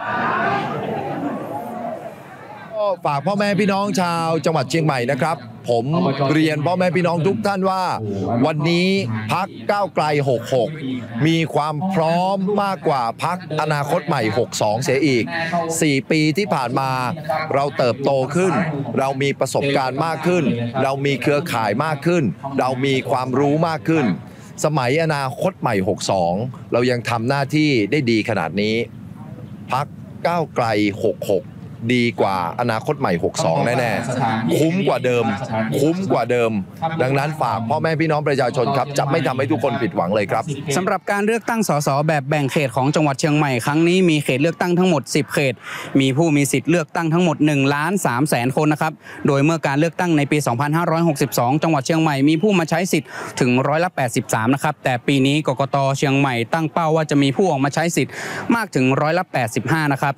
ฝากพ่อแม่พี่น้องชาวจังหวัดเชียงใหม่นะครับผมเรียนพ่อแม่พี่น้องทุกท่านว่าวันนี้พรรคก้าวไกลหกสิบหกมีความพร้อมมากกว่าพรรคอนาคตใหม่หกสิบสองเสียอีกสี่ปีที่ผ่านมาเราเติบโตขึ้นเรามีประสบการณ์มากขึ้นเรามีเครือข่ายมากขึ้นเรามีความรู้มากขึ้นสมัยอนาคตใหม่หกสิบสองเรายังทำหน้าที่ได้ดีขนาดนี้พรรคก้าวไกลหกสิบหกดีกว่าอนาคตใหม่หกสิบสองแน่ๆคุ้มกว่าเดิมคุ้มกว่าเดิมดังนั้นฝากพ่อแม่พี่น้องประชาชนครับจะไม่ทำให้ทุกคนผิดหวังเลยครับสำหรับการเลือกตั้งสสแบบแบ่งเขตของจังหวัดเชียงใหม่ครั้งนี้มีเขตเลือกตั้งทั้งหมดสิบเขตมีผู้มีสิทธิ์เลือกตั้งทั้งหมดหนึ่งล้านสามแสนคนนะครับโดยเมื่อการเลือกตั้งในปี สองพันห้าร้อยหกสิบสอง จังหวัดเชียงใหม่มีผู้มาใช้สิทธิ์ถึงร้อยละแปดสิบสามนะครับแต่ปีนี้กกต.เชียงใหม่ตั้งเป้าว่าจะมีผู้ออกมาใช้สิทธิ์มากถึงร้อยละแปดสิบห้านะครับ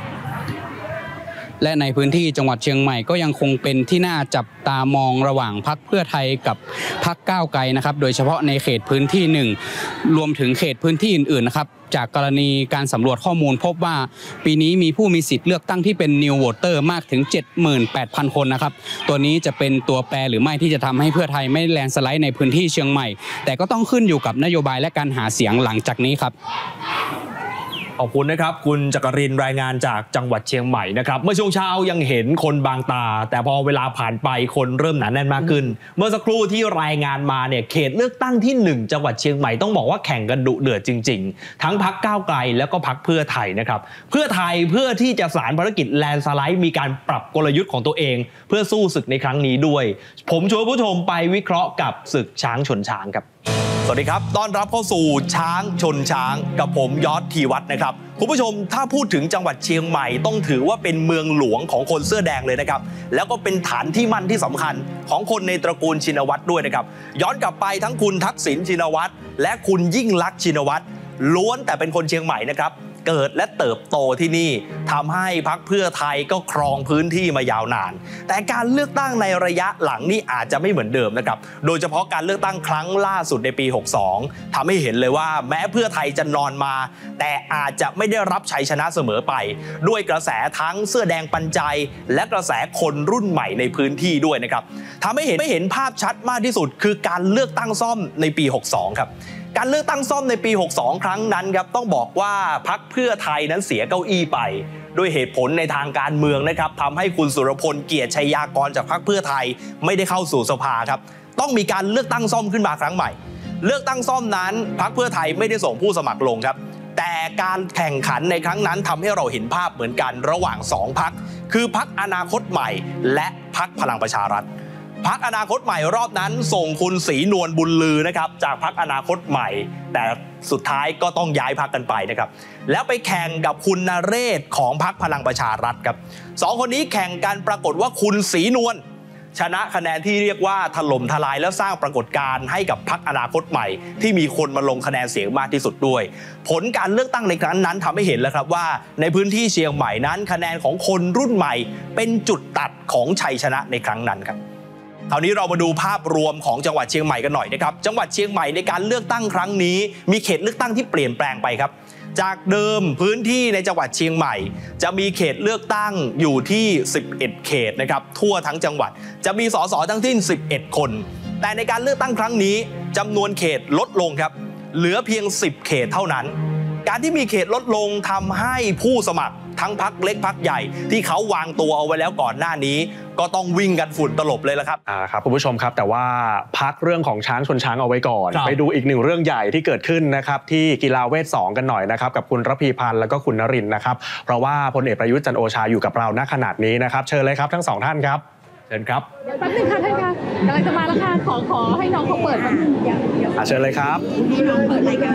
และในพื้นที่จังหวัดเชียงใหม่ก็ยังคงเป็นที่น่าจับตามองระหว่างพรรคเพื่อไทยกับพรรคก้าวไกลนะครับโดยเฉพาะในเขตพื้นที่หนึ่งรวมถึงเขตพื้นที่อื่นๆนะครับจากกรณีการสำรวจข้อมูลพบว่าปีนี้มีผู้มีสิทธิ์เลือกตั้งที่เป็น New Voter มากถึง เจ็ดหมื่นแปดพัน คนนะครับตัวนี้จะเป็นตัวแปรหรือไม่ที่จะทำให้เพื่อไทยไม่แลนด์สไลด์ในพื้นที่เชียงใหม่แต่ก็ต้องขึ้นอยู่กับนโยบายและการหาเสียงหลังจากนี้ครับขอบคุณนะครับคุณจักรินทร์รายงานจากจังหวัดเชียงใหม่นะครับเมื่อช่วงเช้ายังเห็นคนบางตาแต่พอเวลาผ่านไปคนเริ่มหนาแน่นมากขึ้นเมื่อสักครู่ที่รายงานมาเนี่ยเขตเลือกตั้งที่หนึ่งจังหวัดเชียงใหม่ต้องบอกว่าแข่งกันดุเดือดจริงๆทั้งพรรคก้าวไกลแล้วก็พรรคเพื่อไทยนะครับเพื่อไทยเพื่อที่จะสานภารกิจแลนด์สไลด์มีการปรับกลยุทธ์ของตัวเองเพื่อสู้ศึกในครั้งนี้ด้วยผมชวนผู้ชมไปวิเคราะห์กับศึกช้างชนช้างครับสวัสดีครับต้อนรับเข้าสู่ช้างชนช้างกับผมยอดธีวัฒน์นะครับคุณผู้ชมถ้าพูดถึงจังหวัดเชียงใหม่ต้องถือว่าเป็นเมืองหลวงของคนเสื้อแดงเลยนะครับแล้วก็เป็นฐานที่มั่นที่สำคัญของคนในตระกูลชินวัตรด้วยนะครับย้อนกลับไปทั้งคุณทักษิณชินวัตรและคุณยิ่งลักษณ์ชินวัตรล้วนแต่เป็นคนเชียงใหม่นะครับเกิดและเติบโตที่นี่ทำให้พรรคเพื่อไทยก็ครองพื้นที่มายาวนานแต่การเลือกตั้งในระยะหลังนี่อาจจะไม่เหมือนเดิมนะครับโดยเฉพาะการเลือกตั้งครั้งล่าสุดในปีหกสิบสองทำให้เห็นเลยว่าแม้เพื่อไทยจะนอนมาแต่อาจจะไม่ได้รับชัยชนะเสมอไปด้วยกระแสทั้งเสื้อแดงปัญใจและกระแสคนรุ่นใหม่ในพื้นที่ด้วยนะครับทำให้เห็นไม่เห็นภาพชัดมากที่สุดคือการเลือกตั้งซ่อมในปีหกสิบสองครับการเลือกตั้งซ่อมในปีหกสิบสองครั้งนั้นครับต้องบอกว่าพรรคเพื่อไทยนั้นเสียเก้าอี้ไปด้วยเหตุผลในทางการเมืองนะครับทำให้คุณสุรพลเกียรติชัยยากรจากพรรคเพื่อไทยไม่ได้เข้าสู่สภาครับต้องมีการเลือกตั้งซ่อมขึ้นมาครั้งใหม่เลือกตั้งซ่อมนั้นพรรคเพื่อไทยไม่ได้ส่งผู้สมัครลงครับแต่การแข่งขันในครั้งนั้นทำให้เราเห็นภาพเหมือนกันระหว่างสองพรรคคือพรรคอนาคตใหม่และพรรคพลังประชารัฐพรรคอนาคตใหม่รอบนั้นส่งคุณศรีนวลบุญลือนะครับจากพรรคอนาคตใหม่แต่สุดท้ายก็ต้องย้ายพรรคกันไปนะครับแล้วไปแข่งกับคุณนเรศของพรรคพลังประชารัฐครับสองคนนี้แข่งกันปรากฏว่าคุณศรีนวลชนะคะแนนที่เรียกว่าถล่มทลายแล้วสร้างปรากฏการณ์ให้กับพรรคอนาคตใหม่ที่มีคนมาลงคะแนนเสียงมากที่สุดด้วยผลการเลือกตั้งในครั้งนั้นทำให้เห็นแล้วครับว่าในพื้นที่เชียงใหม่นั้นคะแนนของคนรุ่นใหม่เป็นจุดตัดของชัยชนะในครั้งนั้นครับคราวนี้เรามาดูภาพรวมของจังหวัดเชียงใหม่กันหน่อยนะครับจังหวัดเชียงใหม่ในการเลือกตั้งครั้งนี้มีเขตเลือกตั้งที่เปลี่ยนแปลงไปครับจากเดิมพื้นที่ในจังหวัดเชียงใหม่จะมีเขตเลือกตั้งอยู่ที่สิบเอ็ดเขตนะครับทั่วทั้งจังหวัดจะมีสสทั้งสิ้นสิบเอ็ดคนแต่ในการเลือกตั้งครั้งนี้จำนวนเขตลดลงครับเหลือเพียงสิบเขตเท่านั้นการที่มีเขตลดลงทำให้ผู้สมัครทั้งพรรคเล็กพรรคใหญ่ที่เขาวางตัวเอาไว้แล้วก่อนหน้านี้ก็ต้องวิ่งกันฝุ่นตลบเลยละครับอ่าครับคุณผู้ชมครับแต่ว่าพักเรื่องของช้างชนช้างเอาไว้ก่อนไปดูอีกหนึ่งเรื่องใหญ่ที่เกิดขึ้นนะครับที่กีฬาเวทสองกันหน่อยนะครับกับคุณระพีพันธ์แล้วก็คุณนรินทร์นะครับเพราะว่าพลเอกประยุทธ์จันทร์โอชาอยู่กับเราณขนาดนี้นะครับเชิญเลยครับทั้งสองท่านครับเชิญครับเดี๋ยวแป๊บนึงค่ะท่านคะกำลังจะมาแล้วค่ะขอขอให้น้องเขาเปิดแป๊บนึงเดี๋ยวเดี๋ยวเชิญเลยครับให้น้องเปิดรายการ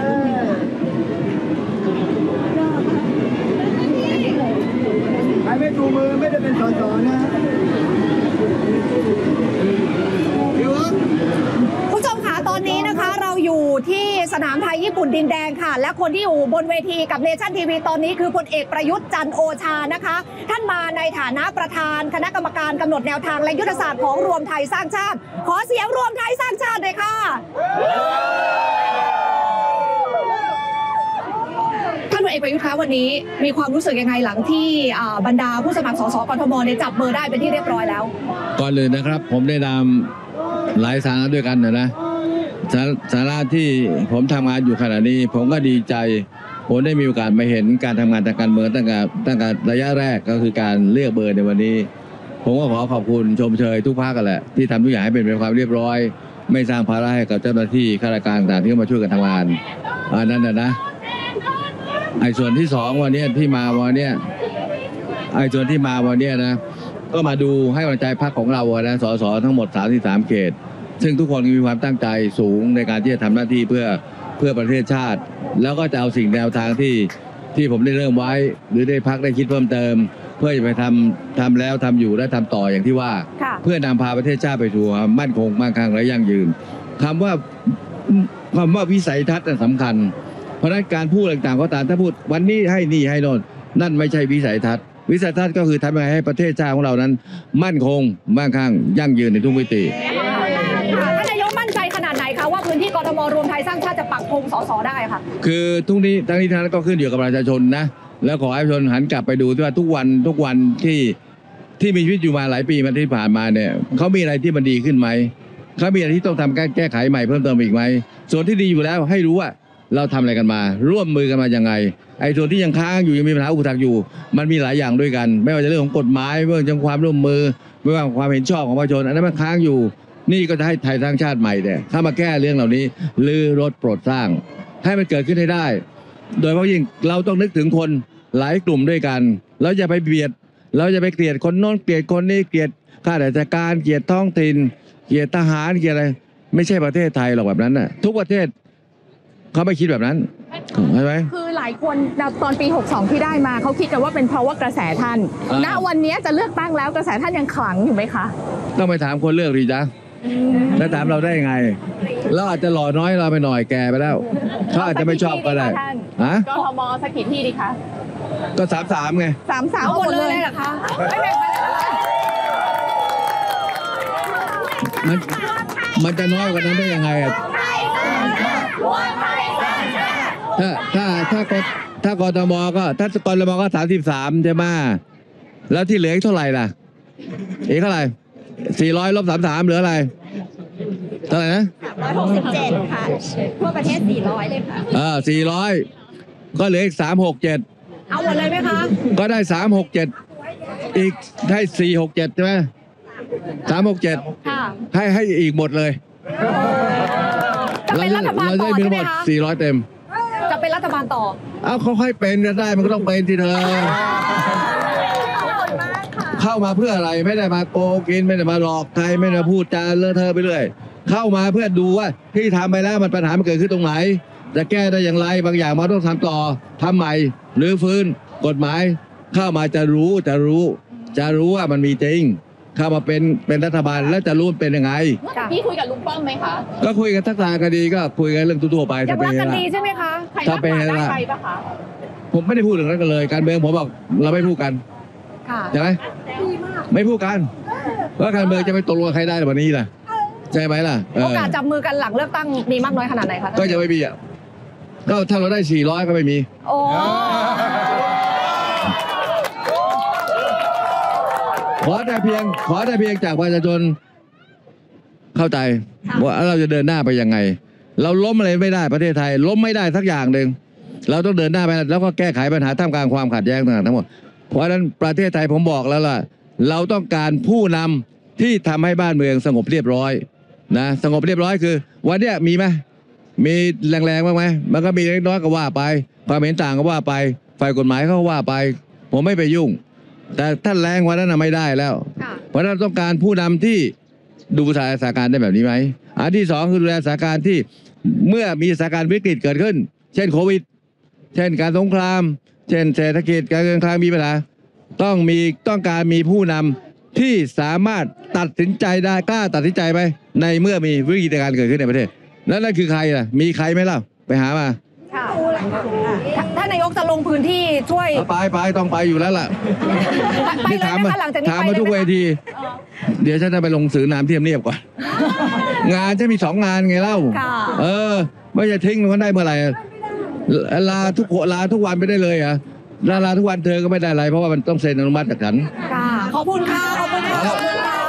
ใครไม่จูมือไม่ได้เป็นดินแดงค่ะและคนที่อยู่บนเวทีกับเนชั่นทีวีตอนนี้คือพลเอกประยุทธ์จันทร์โอชานะคะท่านมาในฐานะประธานคณะกรรมการกำหนดแนวทางและยุทธศาสตร์ของรวมไทยสร้างชาติขอเสียงรวมไทยสร้างชาติเลยค่ะท่านพลเอกประยุทธ์คะวันนี้มีความรู้สึกยังไงหลังที่บรรดาผู้สมัครสสกทมเนี่ยจับเบอร์ได้เป็นที่เรียบร้อยแล้วก่อนเลยนะครับผมได้นำหลายสาระด้วยกันนะนะสาระที่ผมทำงานอยู่ขณะนี้ผมก็ดีใจผมได้มีโอกาสมาเห็นการทำงานทางการเมืองตั้งแต่ตั้งแต่ระยะแรกก็คือการเลือกเบอร์ในวันนี้ผมก็ขอขอบคุณชมเชยทุกภาคกันแหละที่ทำทุกอย่างให้เป็นไปความเรียบร้อยไม่สร้างภาระให้กับเจ้าหน้าที่ข้าราชการต่างที่มาช่วยกันทำงานอันนั้นนะนะไอ้ส่วนที่สองวันนี้ที่มาวันนี้ไอ้ส่วนที่มาวันนี้นะก็มาดูให้กำลังใจพรรคของเรานะสสทั้งหมดสามสิบสามเขตซึ่งทุกคนมีความตั้งใจสูงในการที่จะทำหน้าที่เพื่อเพื่อประเทศชาติแล้วก็จะเอาสิ่งแนวทางที่ที่ผมได้เริ่มไว้หรือได้พรรคได้คิดเพิ่มเติมเพื่อจะไปทำทำแล้วทำอยู่และทำต่ออย่างที่ว่าเพื่อนำพาประเทศชาติไปสู่ความมั่นคงมั่งคั่งและยั่งยืนคำว่าคำว่าวิสัยทัศน์สำคัญเพราะฉะนั้นการพูดต่างๆก็ตามถ้าพูดวันนี้ให้นี่ให้โน่นนั่นไม่ใช่วิสัยทัศน์วิสัยทัศน์ก็คือทำยังไงให้ประเทศชาติของเรานั้นมั่นคงมั่งคั่งยั่งยืนในทุกมิติท่านนายกมั่นใจขนาดไหนคะว่าพื้นที่กทมรวมไทยสร้างชาติจะปักธงสสได้ค่ะคือทุกนี้ทั้งนี้ทั้งนั้นก็ขึ้นอยู่กับประชาชนนะแล้วขอให้ประชาชนหันกลับไปดูว่าทุกวันทุกวันที่ที่มีชีวิตอยู่มาหลายปีมาที่ผ่านมาเนี่ยเขามีอะไรที่มันดีขึ้นไหมเขามีอะไรที่ต้องทำการแก้ไขใหม่เพิ่มเติมอีกไหมส่วนที่ดีอยู่แล้วให้รู้ว่าเราทำอะไรกันมาร่วมมือกันมายังไงไอ้ส่วนที่ยังค้างอยู่ยังมีปัญหาอุปสรรคอยู่มันมีหลายอย่างด้วยกันไม่ว่าจะเรื่องของกฎหมายเรื่องความร่วมมือไม่ว่าความเห็นชอบของประชาชนอันนั้นมันค้างอยู่นี่ก็จะให้ไทยสร้างชาติใหม่เนี่ยถ้ามาแก้เรื่องเหล่านี้ลื้อรถโปรดสร้างให้มันเกิดขึ้นให้ได้โดยเฉพาะยิ่งเราต้องนึกถึงคนหลายกลุ่มด้วยกันเราจะไปเบียดเราจะไปเกลียดคนโน้นเกลียดคนนี้เกลียดข้าราชการเกลียดท้องถิ่นเกลียดทหารเกลียดอะไรไม่ใช่ประเทศไทยหรอกแบบนั้นน่ะทุกประเทศเขาไม่คิดแบบนั้นใช่ไหมคือหลายคนตอนปีหกสองที่ได้มาเขาคิดกันว่าเป็นเพราะว่ากระแสท่านณวันนี้จะเลือกตั้งแล้วกระแสท่านยังขลังอยู่ไหมคะต้องไปถามคนเลือกดีจ้ะแล้วถามเราได้ยังไงเราอาจจะหล่อน้อยเราไปหน่อยแก่ไปแล้วเขาอาจจะไม่ชอบก็ได้ฮะกทมสักกี่ที่ดีคะก็สามสามไงสามสามหมดเลยเหรอคะไม่แบ่งกันมันมันจะน้อยกว่านั้นได้ยังไงอ่ะถ้าถ้าถ้ากถ้ากทมก็ถ้ากทมก็สามสิบสามใช่ไหมแล้วที่เหลือเท่าไหร่ล่ะอีกเท่าไหร่สี่ร้อยลบสามสามเหลืออะไรเท่าไหร่นะร้อยหกสิบเจ็ดค่ะทั่วประเทศสี่ร้อยเลยค่ะเออสี่ร้อยก็เหลืออีกสามหกเจ็ดเอาหมดเลยไหมคะก็ได้สามหกเจ็ดอีกได้สี่หกเจ็ดใช่ไหมสามหกเจ็ดให้ให้อีกหมดเลยจะเป็นรัฐบาลต่อใช่ไหมคะสี่ร้อยเต็มจะเป็นรัฐบาลต่อเอาค่อยๆเป็นก็ได้มันก็ต้องเป็นทีเธอเข้ามาเพื่ออะไรไม่ได้มาโกงกินไม่ได้มาหลอกใครไม่ได้พูดจาเลอะเทอะไปเรื่อยเข้ามาเพื่อดูว่าที่ทำไปแล้วมันปัญหามันเกิดขึ้นตรงไหนจะแก้ได้อย่างไรบางอย่างมาต้องทำต่อทำใหม่หรือฟื้นกฎหมายเข้ามาจะรู้จะรู้จะรู้ว่ามันมีจริงเข้ามาเป็นเป็นรัฐบาลแล้วจะรู้เป็นยังไงพี่คุยกับลุงป้อมไหมคะก็คุยกันทักทายกันดีก็คุยกันเรื่องทั่วๆไปยังรักกันดีใช่ไหมคะถ้าเป็นอะไรปะคะผมไม่ได้พูดถึงนั้นกันเลยการเมืองผมบอกเราไม่พูดกันใช่ไหมไม่พูดกันว่าการเมืองจะไปตกลงใครได้วันนี้ล่ะใช่ไหมล่ะโอกาสจับมือกันหลังเลือกตั้งมีมากน้อยขนาดไหนคะก็จะไม่มีอ่ะก็ถ้าเราได้สี่ร้อยก็ไม่มีโอ้ขอแต่เพียงขอแต่เพียงจากประชาชนเข้าใจว่าเราจะเดินหน้าไปยังไงเราล้มอะไรไม่ได้ประเทศไทยล้มไม่ได้สักอย่างหนึ่งเราต้องเดินหน้าไปแล้วก็แก้ไขปัญหาท่ามกลางความขัดแย้งต่างๆทั้งหมดเพราะฉะนั้นประเทศไทยผมบอกแล้วล่ะเราต้องการผู้นำที่ทำให้บ้านเมืองสงบเรียบร้อยนะสงบเรียบร้อยคือวันเนี้ยมีไหมมีแรงๆบ้างไหมมันก็มีเล็กน้อยก็ว่าไปความเห็นต่างก็ว่าไปฝ่ายกฎหมายเขาก็ว่าไปผมไม่ไปยุ่งแต่ท่านแรงวันนั้นไม่ได้แล้วเพราะฉะนั้นต้องการผู้นำที่ดูสถานการณ์ได้แบบนี้ไหมอันที่สองคือดูแลสถานการณ์ที่เมื่อมีสถานการณ์วิกฤตเกิดขึ้นเช่นโควิดเช่นการสงครามเช่นเศรษฐกิจการเงินคลังมีปัญหาต้องมีต้องการมีผู้นำที่สามารถตัดสินใจได้กล้าตัดสินใจไหมในเมื่อมีวิกฤตการณ์เกิดขึ้นในประเทศแล้วนั่นคือใครล่ะมีใครไหมเล่าไปหามาท่านนายกจะลงพื้นที่ช่วยไปไปต้องไปอยู่แล้วล่ะไปเลยนะคะหลังจากนี้ถามไปมาเลยทุกเวที เดี๋ยวฉันจะไปลงสื่อน้ำเทียมเนียบก่อน งานจะมีสองงานไงเล่า เออ ไม่จะทิ้งมันได้เมื่อไหร่ลาทุกลาทุกวันไม่ได้เลยอ่ะลาลาทุกวันเธอก็ไม่ได้อะไรเพราะว่ามันต้องเซ็นอนุมัติจากฉันค่ะขอบคุณค่ะขอบคุณค่ะขอบคุณค่ะ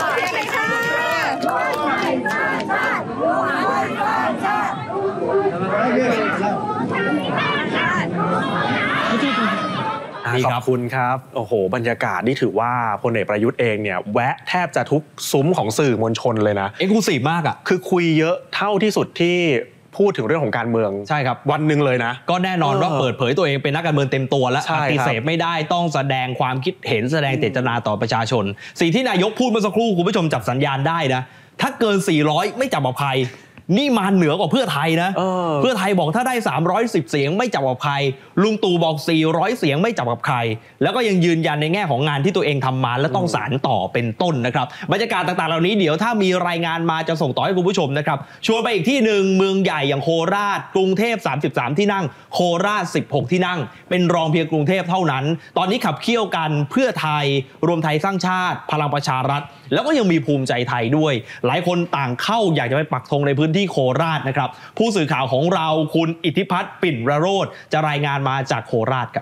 ขอบคุณครับโอ้โหบรรยากาศนี่ถือว่าพลเอกประยุทธ์เองเนี่ยแวะแทบจะทุกซุ้มของสื่อมวลชนเลยนะเอ็กซ์คลูซีฟมากอ่ะคือคุยเยอะเท่าที่สุดที่พูดถึงเรื่องของการเมืองใช่ครับวันหนึ่งเลยนะก็แน่นอนว่าเปิดเผยตัวเองเป็นนักการเมืองเต็มตัวแล้วปฏิเสธไม่ได้ต้องแสดงความคิดเห็นแสดงเจตนาต่อประชาชนสิ่งที่นายกพูดเมื่อสักครู่คุณผู้ชมจับสัญญาณได้นะถ้าเกินสี่ร้อยไม่จับอภัยนี่มาเหนือกว่าเพื่อไทยนะเออเพื่อไทยบอกถ้าได้สามร้อยสิบเสียงไม่จับกับใครลุงตู่บอกสี่ร้อยเสียงไม่จับกับใครแล้วก็ยังยืนยันในแง่ของงานที่ตัวเองทำมาและต้องสานต่อเป็นต้นนะครับบรรยากาศต่างๆเหล่านี้เดี๋ยวถ้ามีรายงานมาจะส่งต่อให้คุณผู้ชมนะครับชวนไปอีกที่หนึ่งเมืองใหญ่อย่างโคราชกรุงเทพสามสิบสามที่นั่งโคราชสิบหกที่นั่งเป็นรองเพียงกรุงเทพเท่านั้นตอนนี้ขับเคี่ยวกันเพื่อไทยรวมไทยสร้างชาติพลังประชารัฐแล้วก็ยังมีภูมิใจไทยด้วยหลายคนต่างเข้าอยากจะไปปักธงในพื้นที่โคราชนะครับผู้สื่อข่าวของเราคุณอิทธิพัฒน์ปิ่นระโรจน์จะรายงานมาจากโคราชครับ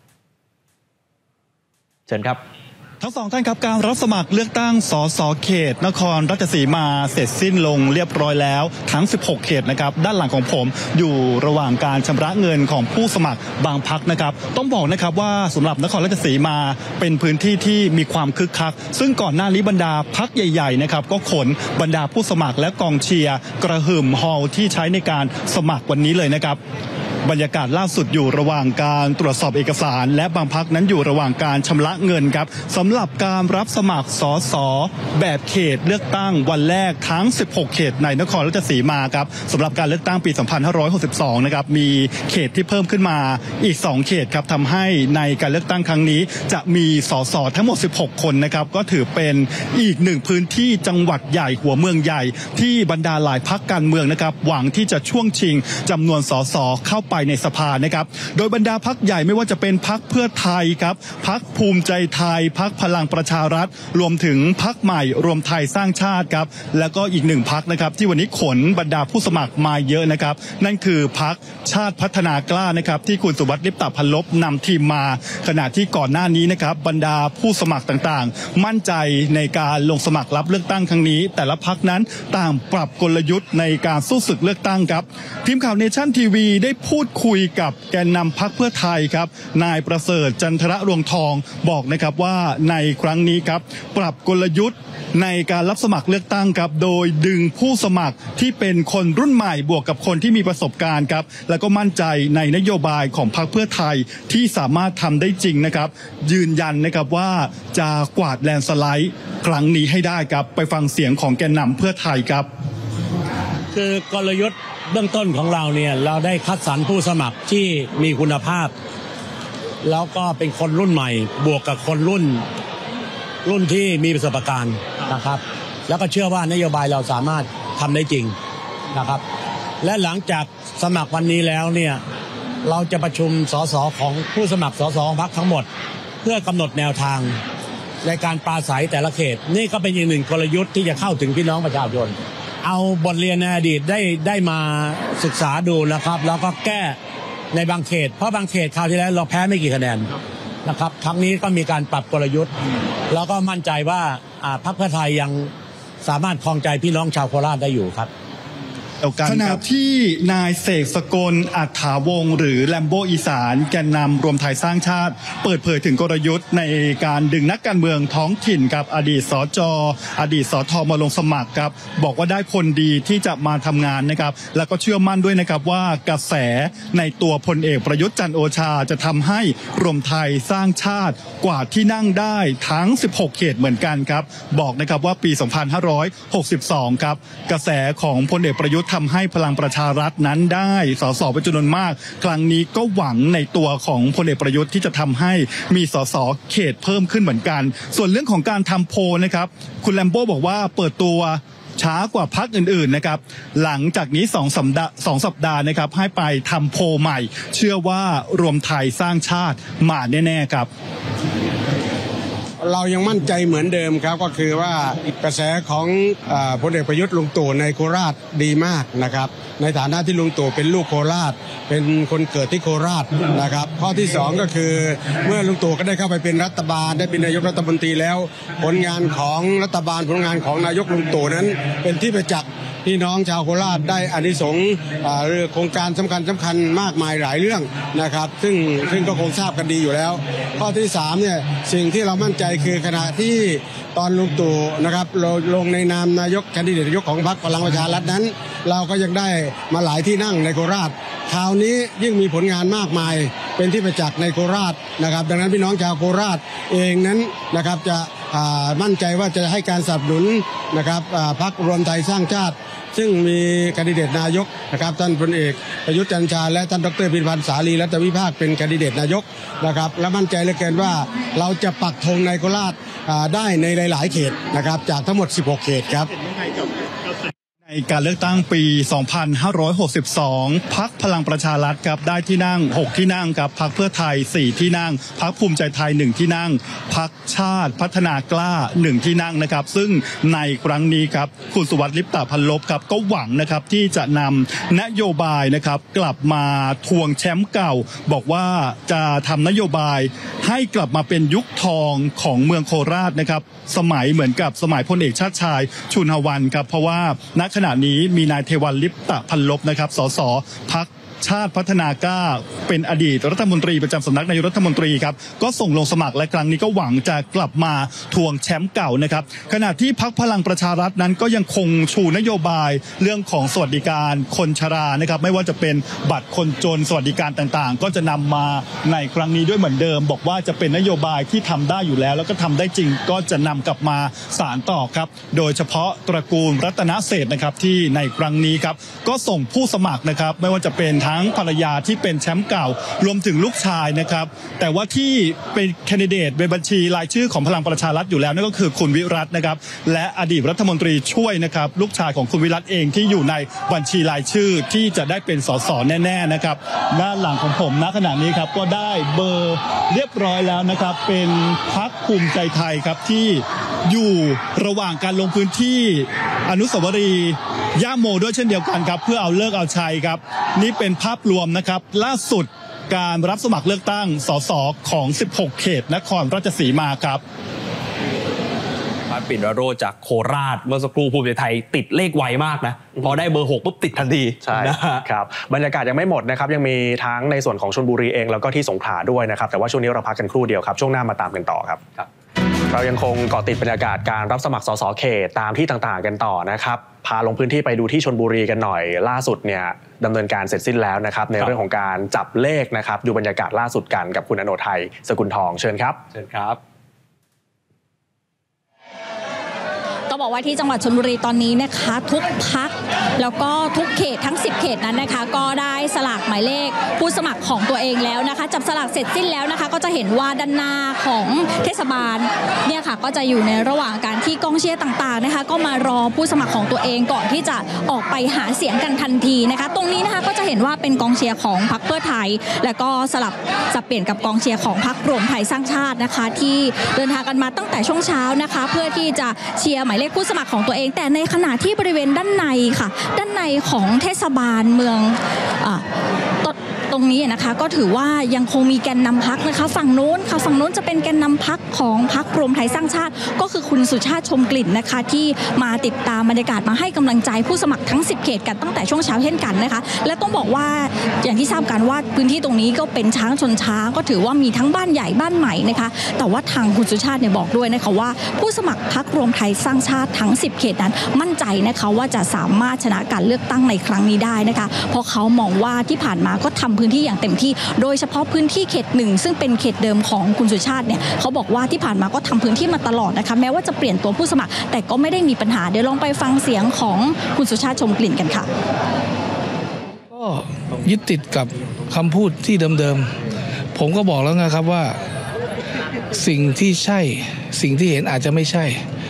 เชิญครับทั้งสองท่านครับการรับสมัครเลือกตั้งสสเขตนครราชสีมาเสร็จสิ้นลงเรียบร้อยแล้วทั้งสิบหกเขตนะครับด้านหลังของผมอยู่ระหว่างการชำระเงินของผู้สมัครบางพรรคนะครับต้องบอกนะครับว่าสำหรับนครราชสีมาเป็นพื้นที่ที่มีความคึกคักซึ่งก่อนหน้านี้บรรดาพรรคใหญ่ๆนะครับก็ขนบรรดาผู้สมัครและกองเชียร์กระหึ่มฮอลล์ที่ใช้ในการสมัครวันนี้เลยนะครับบรรยากาศล่าสุดอยู่ระหว่างการตรวจสอบเอกสารและบางพรรคนั้นอยู่ระหว่างการชำระเงินครับสำหรับการรับสมัครสสแบบเขตเลือกตั้งวันแรกทั้งสิบหกเขตในนครราชสีมาครับสำหรับการเลือกตั้งปีสองพันห้าร้อยหกสิบสองนะครับมีเขตที่เพิ่มขึ้นมาอีกสองเขตครับทำให้ในการเลือกตั้งครั้งนี้จะมีสสทั้งหมดสิบหกคนนะครับก็ถือเป็นอีกหนึ่งพื้นที่จังหวัดใหญ่หัวเมืองใหญ่ที่บรรดาหลายพรรคการเมืองนะครับหวังที่จะช่วงชิงจำนวนสสเข้าไปในสภานะครับโดยบรรดาพรรคใหญ่ไม่ว่าจะเป็นพรรคเพื่อไทยครับพรรคภูมิใจไทยพรรคพลังประชารัฐรวมถึงพรรคใหม่รวมไทยสร้างชาติครับแล้วก็อีกหนึ่งพรรคนะครับที่วันนี้ขนบรรดาผู้สมัครมาเยอะนะครับนั่นคือพรรคชาติพัฒนากล้านะครับที่คุณสุวัสดิ์ลิปตพันลบนำทีมมาขณะที่ก่อนหน้านี้นะครับบรรดาผู้สมัครต่างๆมั่นใจในการลงสมัครรับเลือกตั้งครั้งนี้แต่ละพรรคนั้นต่างปรับกลยุทธ์ในการสู้ศึกเลือกตั้งครับทีมข่าวเนชั่นทีวีได้พูดคุยกับแกนนำพรรคเพื่อไทยครับนายประเสริฐจันทระรวงทองบอกนะครับว่าในครั้งนี้ครับปรับกลยุทธ์ในการรับสมัครเลือกตั้งครับโดยดึงผู้สมัครที่เป็นคนรุ่นใหม่บวกกับคนที่มีประสบการณ์ครับแล้วก็มั่นใจในนโยบายของพรรคเพื่อไทยที่สามารถทำได้จริงนะครับยืนยันนะครับว่าจะกวาดแลนด์สไลด์ครั้งนี้ให้ได้ครับไปฟังเสียงของแกนนำเพื่อไทยครับคือกลยุทธ์เบื้องต้นของเราเนี่ยเราได้คัดสรรผู้สมัครที่มีคุณภาพแล้วก็เป็นคนรุ่นใหม่บวกกับคนรุ่นรุ่นที่มีประสบการณ์นะครับแล้วก็เชื่อว่านโยบายเราสามารถทำได้จริงนะครับและหลังจากสมัครวันนี้แล้วเนี่ยเราจะประชุมสสของผู้สมัครสสของพรรคทั้งหมดเพื่อกำหนดแนวทางในการปราศัยแต่ละเขตนี่ก็เป็นอีกหนึ่งกลยุทธ์ที่จะเข้าถึงพี่น้องประชาชนเอาบทเรียนในอดีตได้ได้มาศึกษาดูนะครับแล้วก็แก้ในบางเขตเพราะบางเขตคราวที่แล้วเราแพ้ไม่กี่คะแนนนะครับครั้งนี้ก็มีการปรับกลยุทธ์แล้วก็มั่นใจว่าพรรคเพื่อไทยยังสามารถครองใจพี่น้องชาวโคราชได้อยู่ครับขณะที่นายเสกสกลอัฏฐาวงศ์หรือแลมโบอีสานแกนนำรวมไทยสร้างชาติเปิดเผยถึงกลยุทธ์ในการดึงนักการเมืองท้องถิ่นกับอดีตสจอดีตสทมาลงสมัครครับบอกว่าได้คนดีที่จะมาทำงานนะครับแล้วก็เชื่อมั่นด้วยนะครับว่ากระแสในตัวพลเอกประยุทธ์จันทร์โอชาจะทำให้รวมไทยสร้างชาติกว่าที่นั่งได้ทั้งสิบหกเขตเหมือนกันครับบอกนะครับว่าปีสองพันห้าร้อยหกสิบสองครับกระแสของพลเอกประยุทธ์ทำให้พลังประชารัฐนั้นได้สสเป็นจำนวนมากครั้งนี้ก็หวังในตัวของพลเอกประยุทธ์ที่จะทำให้มีสสเขตเพิ่มขึ้นเหมือนกันส่วนเรื่องของการทำโพลนะครับคุณแลมโบ้บอกว่าเปิดตัวช้ากว่าพรรคอื่นๆนะครับหลังจากนี้สองสัปดาห์สองสัปดาห์นะครับให้ไปทำโพลใหม่เชื่อว่ารวมไทยสร้างชาติมาแน่ๆครับเรายังมั่นใจเหมือนเดิมครับก็คือว่ากระแสของพลเอกประยุทธ์ลุงตู่ในโคราชดีมากนะครับในฐานะที่ลุงตู่เป็นลูกโคราชเป็นคนเกิดที่โคราชนะครับข้อที่สองก็คือเมื่อลุงตู่ก็ได้เข้าไปเป็นรัฐบาลได้เป็นนายกรัฐมนตรีแล้วผลงานของรัฐบาลผลงานของนายกลุงตู่นั้นเป็นที่ประจักษ์พี่น้องชาวโคราชได้อานิสงส์โครงการสำคัญสำคัญมากมายหลายเรื่องนะครับซึ่งซึ่งก็คงทราบกันดีอยู่แล้วข้อที่สามเนี่ยสิ่งที่เรามั่นใจคือขณะที่ตอนลุงตู่นะครับลงในนามนายกแคนดิเดตนายกของพรรคพลังประชารัฐนั้นเราก็ยังได้มาหลายที่นั่งในโคราชคราวนี้ยิ่งมีผลงานมากมายเป็นที่ประจักษ์ในโคราชนะครับดังนั้นพี่น้องชาวโคราชเองนั้นนะครับจะมั่นใจว่าจะให้การสนับสนุนนะครับพรรครวมไทยสร้างชาติซึ่งมีแคนดิเดตนายกนะครับท่านพลเอกประยุทธ์จันทร์โอชาและท่านดรพิพัฒน์สาลีรัตนวิภาคเป็นแคนดิเดตนายกนะครับและมั่นใจเหลือเกินว่าเราจะปักธงในโคราชได้ในหลายๆเขตนะครับจากทั้งหมดสิบหกเขตครับในการเลือกตั้งปี สองพันห้าร้อยหกสิบสอง พรรคพลังประชารัฐครับได้ที่นั่งหกที่นั่งครับพรรคเพื่อไทยสี่ที่นั่งพรรคภูมิใจไทยหนึ่งที่นั่งพรรคชาติพัฒนากล้าหนึ่งที่นั่งนะครับซึ่งในครั้งนี้ครับคุณสุวัสดิ์ลิปตาพันลบครับก็หวังนะครับที่จะนำนโยบายนะครับกลับมาทวงแชมป์เก่าบอกว่าจะทำนโยบายให้กลับมาเป็นยุคทองของเมืองโคราชนะครับสมัยเหมือนกับสมัยพลเอกชาติชายชุนหวันครับเพราะว่าณขณะนี้มีนายเทวันลิปตะพันลบนะครับสสพรรคชาติพัฒนากล้าเป็นอดีตรัฐมนตรีประจำสำนักนายกรัฐมนตรีครับก็ส่งลงสมัครและครั้งนี้ก็หวังจะกลับมาทวงแชมป์เก่านะครับขณะที่พรรคพลังประชารัฐนั้นก็ยังคงชูนโยบายเรื่องของสวัสดิการคนชรานะครับไม่ว่าจะเป็นบัตรคนจนสวัสดิการต่างๆก็จะนำมาในครั้งนี้ด้วยเหมือนเดิมบอกว่าจะเป็นนโยบายที่ทำได้อยู่แล้วแล้วก็ทำได้จริงก็จะนำกลับมาสานต่อครับโดยเฉพาะตระกูลรัตนเศรษฐ์นะครับที่ในครั้งนี้ครับก็ส่งผู้สมัครนะครับไม่ว่าจะเป็นทั้งภรรยาที่เป็นแชมป์เก่ารวมถึงลูกชายนะครับแต่ว่าที่เป็นแคนดิเดตในบัญชีรายชื่อของพลังประชารัฐอยู่แล้วนั่นก็คือคุณวิรัตนะครับและอดีตรัฐมนตรีช่วยนะครับลูกชายของคุณวิรัตเองที่อยู่ในบัญชีรายชื่อที่จะได้เป็นสสแน่ๆนะครับด้านหลังของผมณขณะนี้ครับก็ได้เบอร์เรียบร้อยแล้วนะครับเป็นพรรคภูมิใจไทยครับที่อยู่ระหว่างการลงพื้นที่อนุสาวรีย์ย่าโมด้วยเช่นเดียวกันครับเพื่อเอาเลิกเอาชัยครับนี่เป็นภาพรวมนะครับล่าสุดการรับสมัครเลือกตั้งสสของสิบหกเขตนครราชสีมาครับพัดปิ่นวโรจน์จากโคราชเมื่อสักครู่ภูมิใจไทยติดเลขไวมากนะพอได้เบอร์หกปุ๊บติดทันทีใช่ครับบรรยากาศยังไม่หมดนะครับยังมีทั้งในส่วนของชลบุรีเองแล้วก็ที่สงขลาด้วยนะครับแต่ว่าช่วงนี้เราพักกันครู่เดียวครับช่วงหน้ามาตามกันต่อครับเรายังคงเกาะติดบรรยากาศการรับสมัครสสเขตตามที่ต่างๆกันต่อนะครับพาลงพื้นที่ไปดูที่ชลบุรีกันหน่อยล่าสุดเนี่ยดำเนินการเสร็จสิ้นแล้วนะครับในเรื่องของการจับเลขนะครับดูบรรยากาศล่าสุดกันกับคุณอโนไทยสกุลทองเชิญครับเชิญครับต้องบอกว่าที่จังหวัดชลบุรีตอนนี้นะคะทุกพรรคแล้วก็ทุกเขตทั้งสิบเขตนั้นนะคะก็ได้สลากหมายเลขผู้สมัครของตัวเองแล้วนะคะจับสลากเสร็จสิ้นแล้วนะคะก็จะเห็นว่าด้านหน้าของเทศบาลเนี่ยค่ะก็จะอยู่ในระหว่างการที่กองเชียร์ต่างๆนะคะก็มารอผู้สมัครของตัวเองก่อนที่จะออกไปหาเสียงกันทันทีนะคะตรงนี้นะคะก็จะเห็นว่าเป็นกองเชียร์ของพรรคเพื่อไทยแล้วก็สลับสับเปลี่ยนกับกองเชียร์ของพรรครวมไทยสร้างชาตินะคะที่เดินทางกันมาตั้งแต่ช่วงเช้านะคะเพื่อที่จะเชียร์หมายเลขผู้สมัครของตัวเองแต่ในขณะที่บริเวณด้านในค่ะด้านในของเทศบาลเมืองอ่าตรงนี้นะคะก็ถือว่ายังคงมีแกนนำพรรคนะคะฝั่งโน้นค่ะฝั่งโน้นจะเป็นแกนนำพรรคของพรรครวมไทยสร้างชาติก็คือคุณสุชาติชมกลิ่นนะคะที่มาติดตามบรรยากาศมาให้กำลังใจผู้สมัครทั้งสิบเขตกันตั้งแต่ช่วงเช้าเช่นกันนะคะและต้องบอกว่าอย่างที่ทราบกันว่าพื้นที่ตรงนี้ก็เป็นช้างชนช้างก็ถือว่ามีทั้งบ้านใหญ่บ้านใหม่นะคะแต่ว่าทางคุณสุชาติเนี่ยบอกด้วยนะคะว่าผู้สมัครพรรครวมไทยสร้างชาติทั้งสิบเขตนั้นมั่นใจนะคะว่าจะสามารถชนะการเลือกตั้งในครั้งนี้ได้นะคะเพราะเขามองว่าที่ผ่านมาก็ทำพื้นที่อย่างเต็มที่โดยเฉพาะพื้นที่เขตหนึ่งซึ่งเป็นเขตเดิมของคุณสุชาติเนี่ยเขาบอกว่าที่ผ่านมาก็ทำพื้นที่มาตลอดนะคะแม้ว่าจะเปลี่ยนตัวผู้สมัครแต่ก็ไม่ได้มีปัญหาเดี๋ยวลองไปฟังเสียงของคุณสุชาติชมกลิ่นกันค่ะก็ยึดติดกับคำพูดที่เดิมๆผมก็บอกแล้วนะครับว่าสิ่งที่ใช่สิ่งที่เห็นอาจจะไม่ใช่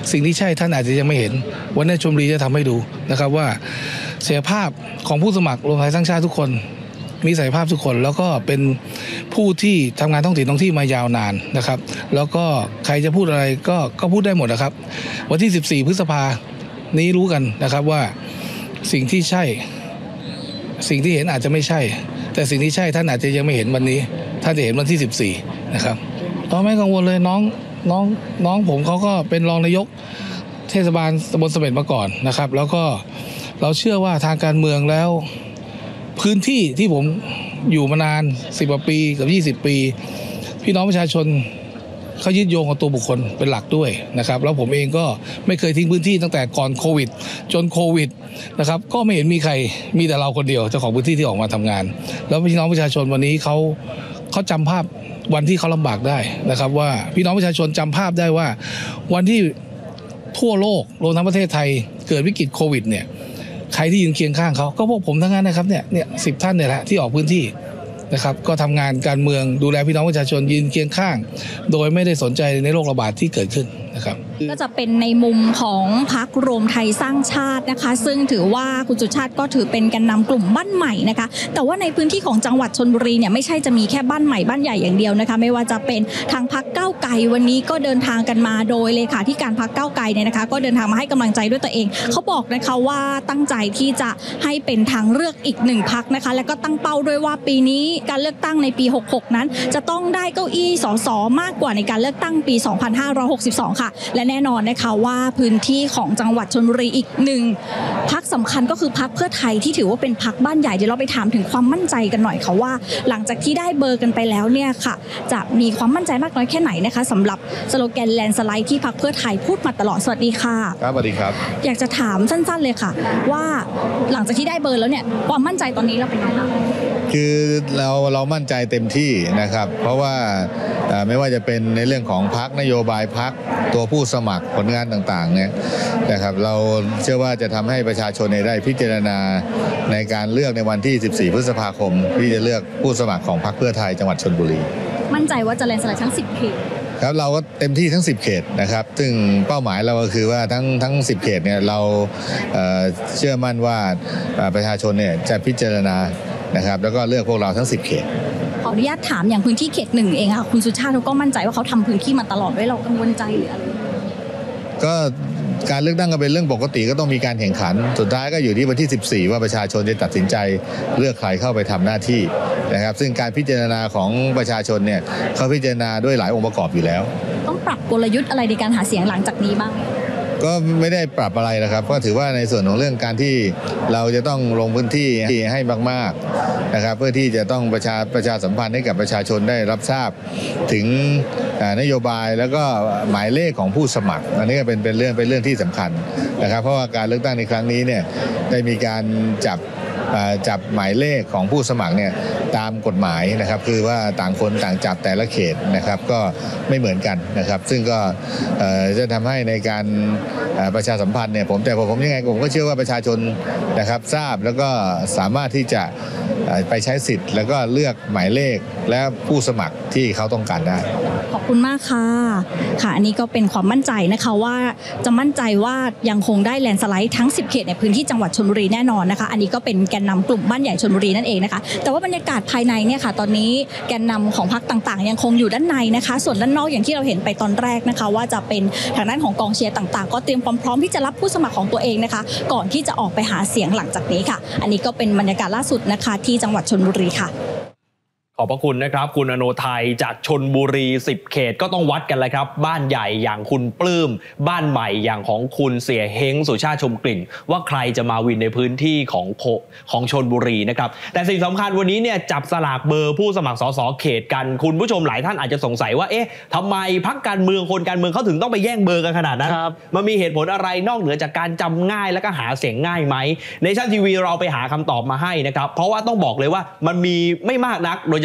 สิ่งที่ใช่ท่านอาจจะยังไม่เห็นวันนี้ชลบุรีจะทำให้ดูนะครับว่าศักยภาพของผู้สมัครรวมไทยสร้างชาติทุกคนมีศักยภาพทุกคนแล้วก็เป็นผู้ที่ทำงานท้องถิ่นท้องที่มายาวนานนะครับแล้วก็ใครจะพูดอะไรก็ก็พูดได้หมดนะครับวันที่สิบสี่พฤษภานี้รู้กันนะครับว่าสิ่งที่ใช่สิ่งที่เห็นอาจจะไม่ใช่แต่สิ่งที่ใช่ท่านอาจจะยังไม่เห็นวันนี้ท่านจะเห็นวันที่สิบสี่นะครับตอนไม่กังวลเลยน้องน้องน้องผมเขาก็เป็นรองนายกเทศบาลตำบลเสม็ดมาก่อนนะครับแล้วก็เราเชื่อว่าทางการเมืองแล้วพื้นที่ที่ผมอยู่มานานสิบกว่าปีกับยี่สิบปีพี่น้องประชาชนเขายึดโยงกับตัวบุคคลเป็นหลักด้วยนะครับแล้วผมเองก็ไม่เคยทิ้งพื้นที่ตั้งแต่ก่อนโควิดจนโควิดนะครับก็ไม่เห็นมีใครมีแต่เราคนเดียวเจ้าของพื้นที่ที่ออกมาทำงานแล้วพี่น้องประชาชนวันนี้เขาเขาจำภาพวันที่เขาลำบากได้นะครับว่าพี่น้องประชาชนจำภาพได้ว่าวันที่ทั่วโลกรวมทั้งประเทศไทยเกิดวิกฤตโควิดเนี่ยใครที่ยืนเคียงข้างเขาก็พวกผมทั้งนั้นนะครับเนี่ยเนี่ยสิบท่านเนี่ยแหละที่ออกพื้นที่นะครับก็ทำงานการเมืองดูแลพี่น้องประชาชนยืนเคียงข้างโดยไม่ได้สนใจในโรคระบาดที่เกิดขึ้นนะครับก็จะเป็นในมุมของพรรครวมไทยสร้างชาตินะคะซึ่งถือว่าคุณสุชาติก็ถือเป็นแกนนำกลุ่มบ้านใหม่นะคะแต่ว่าในพื้นที่ของจังหวัดชลบุรีเนี่ยไม่ใช่จะมีแค่บ้านใหม่บ้านใหญ่อย่างเดียวนะคะไม่ว่าจะเป็นทางพรรคก้าวไกลวันนี้ก็เดินทางกันมาโดยเลขาธิการพรรคก้าวไกลเนี่ยนะคะก็เดินทางมาให้กำลังใจด้วยตัวเองเขาบอกนะคะว่าตั้งใจที่จะให้เป็นทางเลือกอีกหนึ่งพรรคนะคะและก็ตั้งเป้าด้วยว่าปีนี้การเลือกตั้งในปีหกหกนั้นจะต้องได้เก้าอี้สสมากกว่าในการเลือกตั้งปีสองพันห้าร้อยหกสิบสองค่ะและแน่นอนนะคะว่าพื้นที่ของจังหวัดชลบุรีอีกหนึ่งพรรคสำคัญก็คือพรรคเพื่อไทยที่ถือว่าเป็นพรรคบ้านใหญ่เดี๋ยวเราไปถามถึงความมั่นใจกันหน่อยค่ะว่าหลังจากที่ได้เบอร์กันไปแล้วเนี่ยค่ะจะมีความมั่นใจมากน้อยแค่ไหนนะคะสำหรับสโลแกนแลนด์สไลด์ที่พรรคเพื่อไทยพูดมาตลอดสวัสดีค่ะครับสวัสดีครับอยากจะถามสั้นๆเลยค่ะว่าหลังจากที่ได้เบอร์แล้วเนี่ยความมั่นใจตอนนี้เราเป็นยังไงคือเราเรามั่นใจเต็มที่นะครับเพราะว่าไม่ว่าจะเป็นในเรื่องของพรรคนโยบายพรรคตัวผู้สมัครผลงานต่างๆเนี่ยนะครับเราเชื่อว่าจะทำให้ประชาชนได้พิจารณาในการเลือกในวันที่สิบสี่พฤษภาคมที่จะเลือกผู้สมัครของพรรคเพื่อไทยจังหวัดชลบุรีมั่นใจว่าจะแลนด์สไลด์ทั้งสิบเขตครับเราก็เต็มที่ทั้งสิบเขตนะครับซึ่งเป้าหมายเราก็คือว่าทั้งทั้งสิบเขตเนี่ยเราเอ่อเชื่อมั่นว่าประชาชนเนี่ยจะพิจารณานะครับแล้วก็เลือกพวกเราทั้งสิบเขตขออนุญาตถามอย่างพื้นที่เขตหนึ่งเองค่ะคุณสุชาติเขาก็มั่นใจว่าเขาทำพื้นที่มาตลอดด้วยเรากังวลใจหรืออะไรก็การเลือกตั้งก็เป็นเรื่องปกติก็ต้องมีการแข่งขันสุดท้ายก็อยู่ที่วันที่สิบสี่ว่าประชาชนจะตัดสินใจเลือกใครเข้าไปทำหน้าที่นะครับซึ่งการพิจารณาของประชาชนเนี่ยเขาพิจารณาด้วยหลายองค์ประกอบอยู่แล้วต้องปรับกลยุทธ์อะไรในการหาเสียงหลังจากนี้บ้างก็ไม่ได้ปรับอะไรนะครับก็ถือว่าในส่วนของเรื่องการที่เราจะต้องลงพื้นที่ให้มากๆนะครับเพื่อที่จะต้องประชาประชาสัมพันธ์ให้กับประชาชนได้รับทราบถึงนโยบายแล้วก็หมายเลขของผู้สมัครอันนี้ก็เป็นเป็นเรื่องเป็นเรื่องที่สำคัญนะครับเพราะว่าการเลือกตั้งในครั้งนี้เนี่ยได้มีการจับจับหมายเลขของผู้สมัครเนี่ยตามกฎหมายนะครับคือว่าต่างคนต่างจับแต่ละเขตนะครับก็ไม่เหมือนกันนะครับซึ่งก็จะทำให้ในการประชาสัมพันธ์เนี่ยผมแต่ผมยังไงผมก็เชื่อว่าประชาชนนะครับทราบแล้วก็สามารถที่จะไปใช้สิทธิ์แล้วก็เลือกหมายเลขและผู้สมัครที่เขาต้องการได้ขอบคุณมากค่ะค่ะอันนี้ก็เป็นความมั่นใจนะคะว่าจะมั่นใจว่ายังคงได้แลนด์สไลด์ทั้งสิบเขตในพื้นที่จังหวัดชลบุรีแน่นอนนะคะอันนี้ก็เป็นแกนนำกลุ่มบ้านใหญ่ชลบุรีนั่นเองนะคะแต่ว่าบรรยากาศภายในเนี่ยค่ะตอนนี้แกนนำของพรรคต่างๆยังคงอยู่ด้านในนะคะส่วนด้านนอกอย่างที่เราเห็นไปตอนแรกนะคะว่าจะเป็นทางด้านของกองเชียร์ต่างๆก็เตรียมความพร้อมที่จะรับผู้สมัครของตัวเองนะคะก่อนที่จะออกไปหาเสียงหลังจากนี้ค่ะอันนี้ก็เป็นบรรยากาศล่าสุดนะคะที่จังหวัดชลบุรีค่ะขอบพระคุณนะครับคุณอโนไทยจากชลบุรีสิบเขตก็ต้องวัดกันเลยครับบ้านใหญ่อย่างคุณปลื้มบ้านใหม่อย่างของคุณเสียเฮงสุชาติชมกลิ่นว่าใครจะมาวินในพื้นที่ของโคของชลบุรีนะครับแต่สิ่งสำคัญวันนี้เนี่ยจับสลากเบอร์ผู้สมัครสสเขตกันคุณผู้ชมหลายท่านอาจจะสงสัยว่าเอ๊ะทำไมพรรคการเมืองคนการเมืองเขาถึงต้องไปแย่งเบอร์กันขนาดนั้นมันมีเหตุผลอะไรนอกเหนือจากการจำง่ายและก็หาเสียงง่ายไหมในชั่นทีวีเราไปหาคำตอบมาให้นะครับเพราะว่าต้องบอกเลยว่ามันมีไม่มากนักโดยเฉ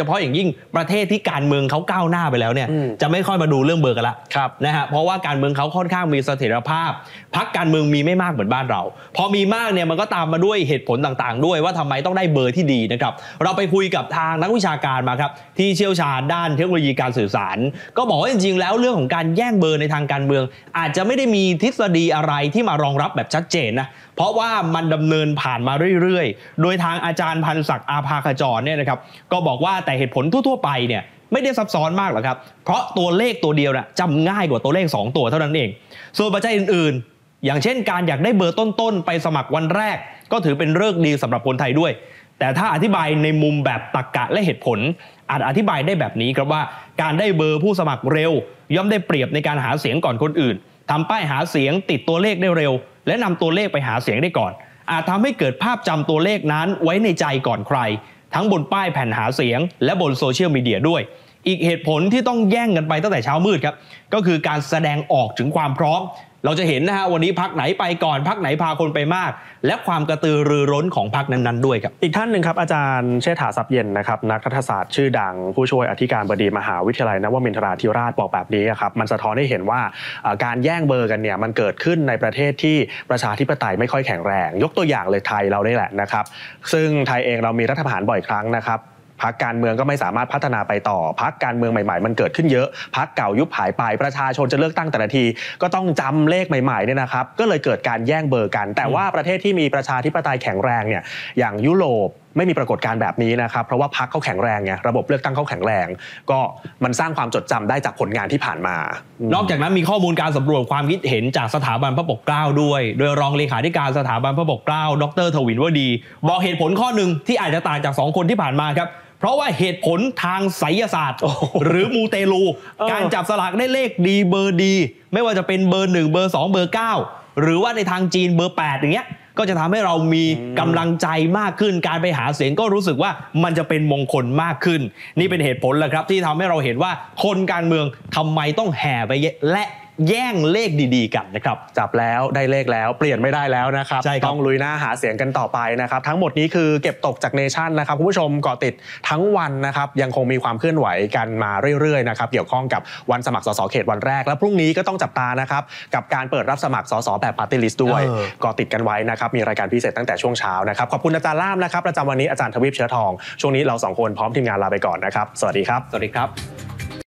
ฉพาะอย่างยิ่งประเทศที่การเมืองเขาก้าวหน้าไปแล้วเนี่ยจะไม่ค่อยมาดูเรื่องเบอร์กันละนะฮะเพราะว่าการเมืองเขาค่อนข้างมีเสถียรภาพพรรคการเมืองมีไม่มากเหมือนบ้านเราพอมีมากเนี่ยมันก็ตามมาด้วยเหตุผลต่างๆด้วยว่าทำไมต้องได้เบอร์ที่ดีนะครับเราไปคุยกับทางนักวิชาการมาครับที่เชี่ยวชาญด้านเทคโนโลยีการสื่อสารก็บอกว่าจริงๆแล้วเรื่องของการแย่งเบอร์ในทางการเมืองอาจจะไม่ได้มีทฤษฎีอะไรที่มารองรับแบบชัดเจนนะเพราะว่ามันดำเนินผ่านมาเรื่อยๆโดยทางอาจารย์พันศักดิ์อาภาขจรเนี่ยนะครับก็บอกว่าแต่เหตุผลทั่วๆไปเนี่ยไม่ได้ซับซ้อนมากหรอกครับเพราะตัวเลขตัวเดียวนะจำง่ายกว่าตัวเลขสองตัวเท่านั้นเองส่วนปัจจัยอื่นๆอย่างเช่นการอยากได้เบอร์ต้นๆไปสมัครวันแรกก็ถือเป็นฤกษ์ดีสำหรับคนไทยด้วยแต่ถ้าอธิบายในมุมแบบตรรกะและเหตุผลอาจอธิบายได้แบบนี้ครับว่าการได้เบอร์ผู้สมัครเร็วย่อมได้เปรียบในการหาเสียงก่อนคนอื่นทำป้ายหาเสียงติดตัวเลขได้เร็วและนำตัวเลขไปหาเสียงได้ก่อนอาจทำให้เกิดภาพจำตัวเลขนั้นไว้ในใจก่อนใครทั้งบนป้ายแผ่นหาเสียงและบนโซเชียลมีเดียด้วยอีกเหตุผลที่ต้องแย่งกันไปตั้งแต่เช้ามืดครับก็คือการแสดงออกถึงความพร้อมเราจะเห็นนะฮะวันนี้พรรคไหนไปก่อนพรรคไหนพาคนไปมากและความกระตือรือร้นของพรรคนั้นๆด้วยครับอีกท่านหนึ่งครับอาจารย์เชษฐาทรัพย์เย็นนะครับนักรัฐศาสตร์ชื่อดังผู้ช่วยอธิการบดีมหาวิทยาลัยนวมินทราธิราชบอกแบบนี้ครับมันสะท้อนให้เห็นว่าการแย่งเบอร์กันเนี่ยมันเกิดขึ้นในประเทศที่ประชาธิปไตยไม่ค่อยแข็งแรงยกตัวอย่างเลยไทยเราได้แหละนะครับซึ่งไทยเองเรามีรัฐประหารบ่อยครั้งนะครับพรรคการเมืองก็ไม่สามารถพัฒนาไปต่อพรรคการเมืองใหม่ๆมันเกิดขึ้นเยอะพรรคเก่ายุบหายไปประชาชนจะเลือกตั้งแต่ละทีก็ต้องจำเลขใหม่ๆเนี่ยนะครับก็เลยเกิดการแย่งเบอร์กันแต่ว่าประเทศที่มีประชาธิปไตยแข็งแรงเนี่ยอย่างยุโรปไม่มีปรากฏการณ์แบบนี้นะครับเพราะว่าพรรคเขาแข็งแรงไงระบบเลือกตั้งเขาแข็งแรงก็มันสร้างความจดจำได้จากผลงานที่ผ่านมานอกจากนั้นมีข้อมูลการสำรวจความคิดเห็นจากสถาบันพระปกเกล้าด้วยโดยรองเลขาธิการสถาบันพระปกเกล้าดร.ทวินวดีบอกเหตุผลข้อหนึ่งที่อาจจะต่างจากสองคนที่ผ่านมาครับเพราะว่าเหตุผลทางไสยศาสตร์หรือมูเตลูการจับสลากได้เลขดีเบอร์ดีไม่ว่าจะเป็นเบอร์หนึ่งเบอร์สองเบอร์เก้าหรือว่าในทางจีนเบอร์แปดอย่างเงี้ยก็จะทำให้เรามีกำลังใจมากขึ้นการไปหาเสียงก็รู้สึกว่ามันจะเป็นมงคลมากขึ้นนี่เป็นเหตุผลแหละครับที่ทำให้เราเห็นว่าคนการเมืองทำไมต้องแห่ไปและแย่งเลขดีๆกันนะครับจับแล้วได้เลขแล้วเปลี่ยนไม่ได้แล้วนะครับต้องลุยหน้าหาเสียงกันต่อไปนะครับทั้งหมดนี้คือเก็บตกจากเนชั่นนะครับคุณผู้ชมเกาะติดทั้งวันนะครับยังคงมีความเคลื่อนไหวกันมาเรื่อยๆนะครับเกี่ยวข้องกับวันสมัครสสเขตวันแรกและพรุ่งนี้ก็ต้องจับตานะครับกับการเปิดรับสมัครสสแบบปาร์ตี้ลิสต์ด้วยเกาะติดกันไว้นะครับมีรายการพิเศษตั้งแต่ช่วงเช้านะครับขอบคุณอาจารย์ล่ามนะครับประจำวันนี้อาจารย์ทวีปเชื้อทองช่วงนี้เราสองคนพร้อมทีมงานลาไปก่อนนะครับสวัสดีครับสวัสดีครับ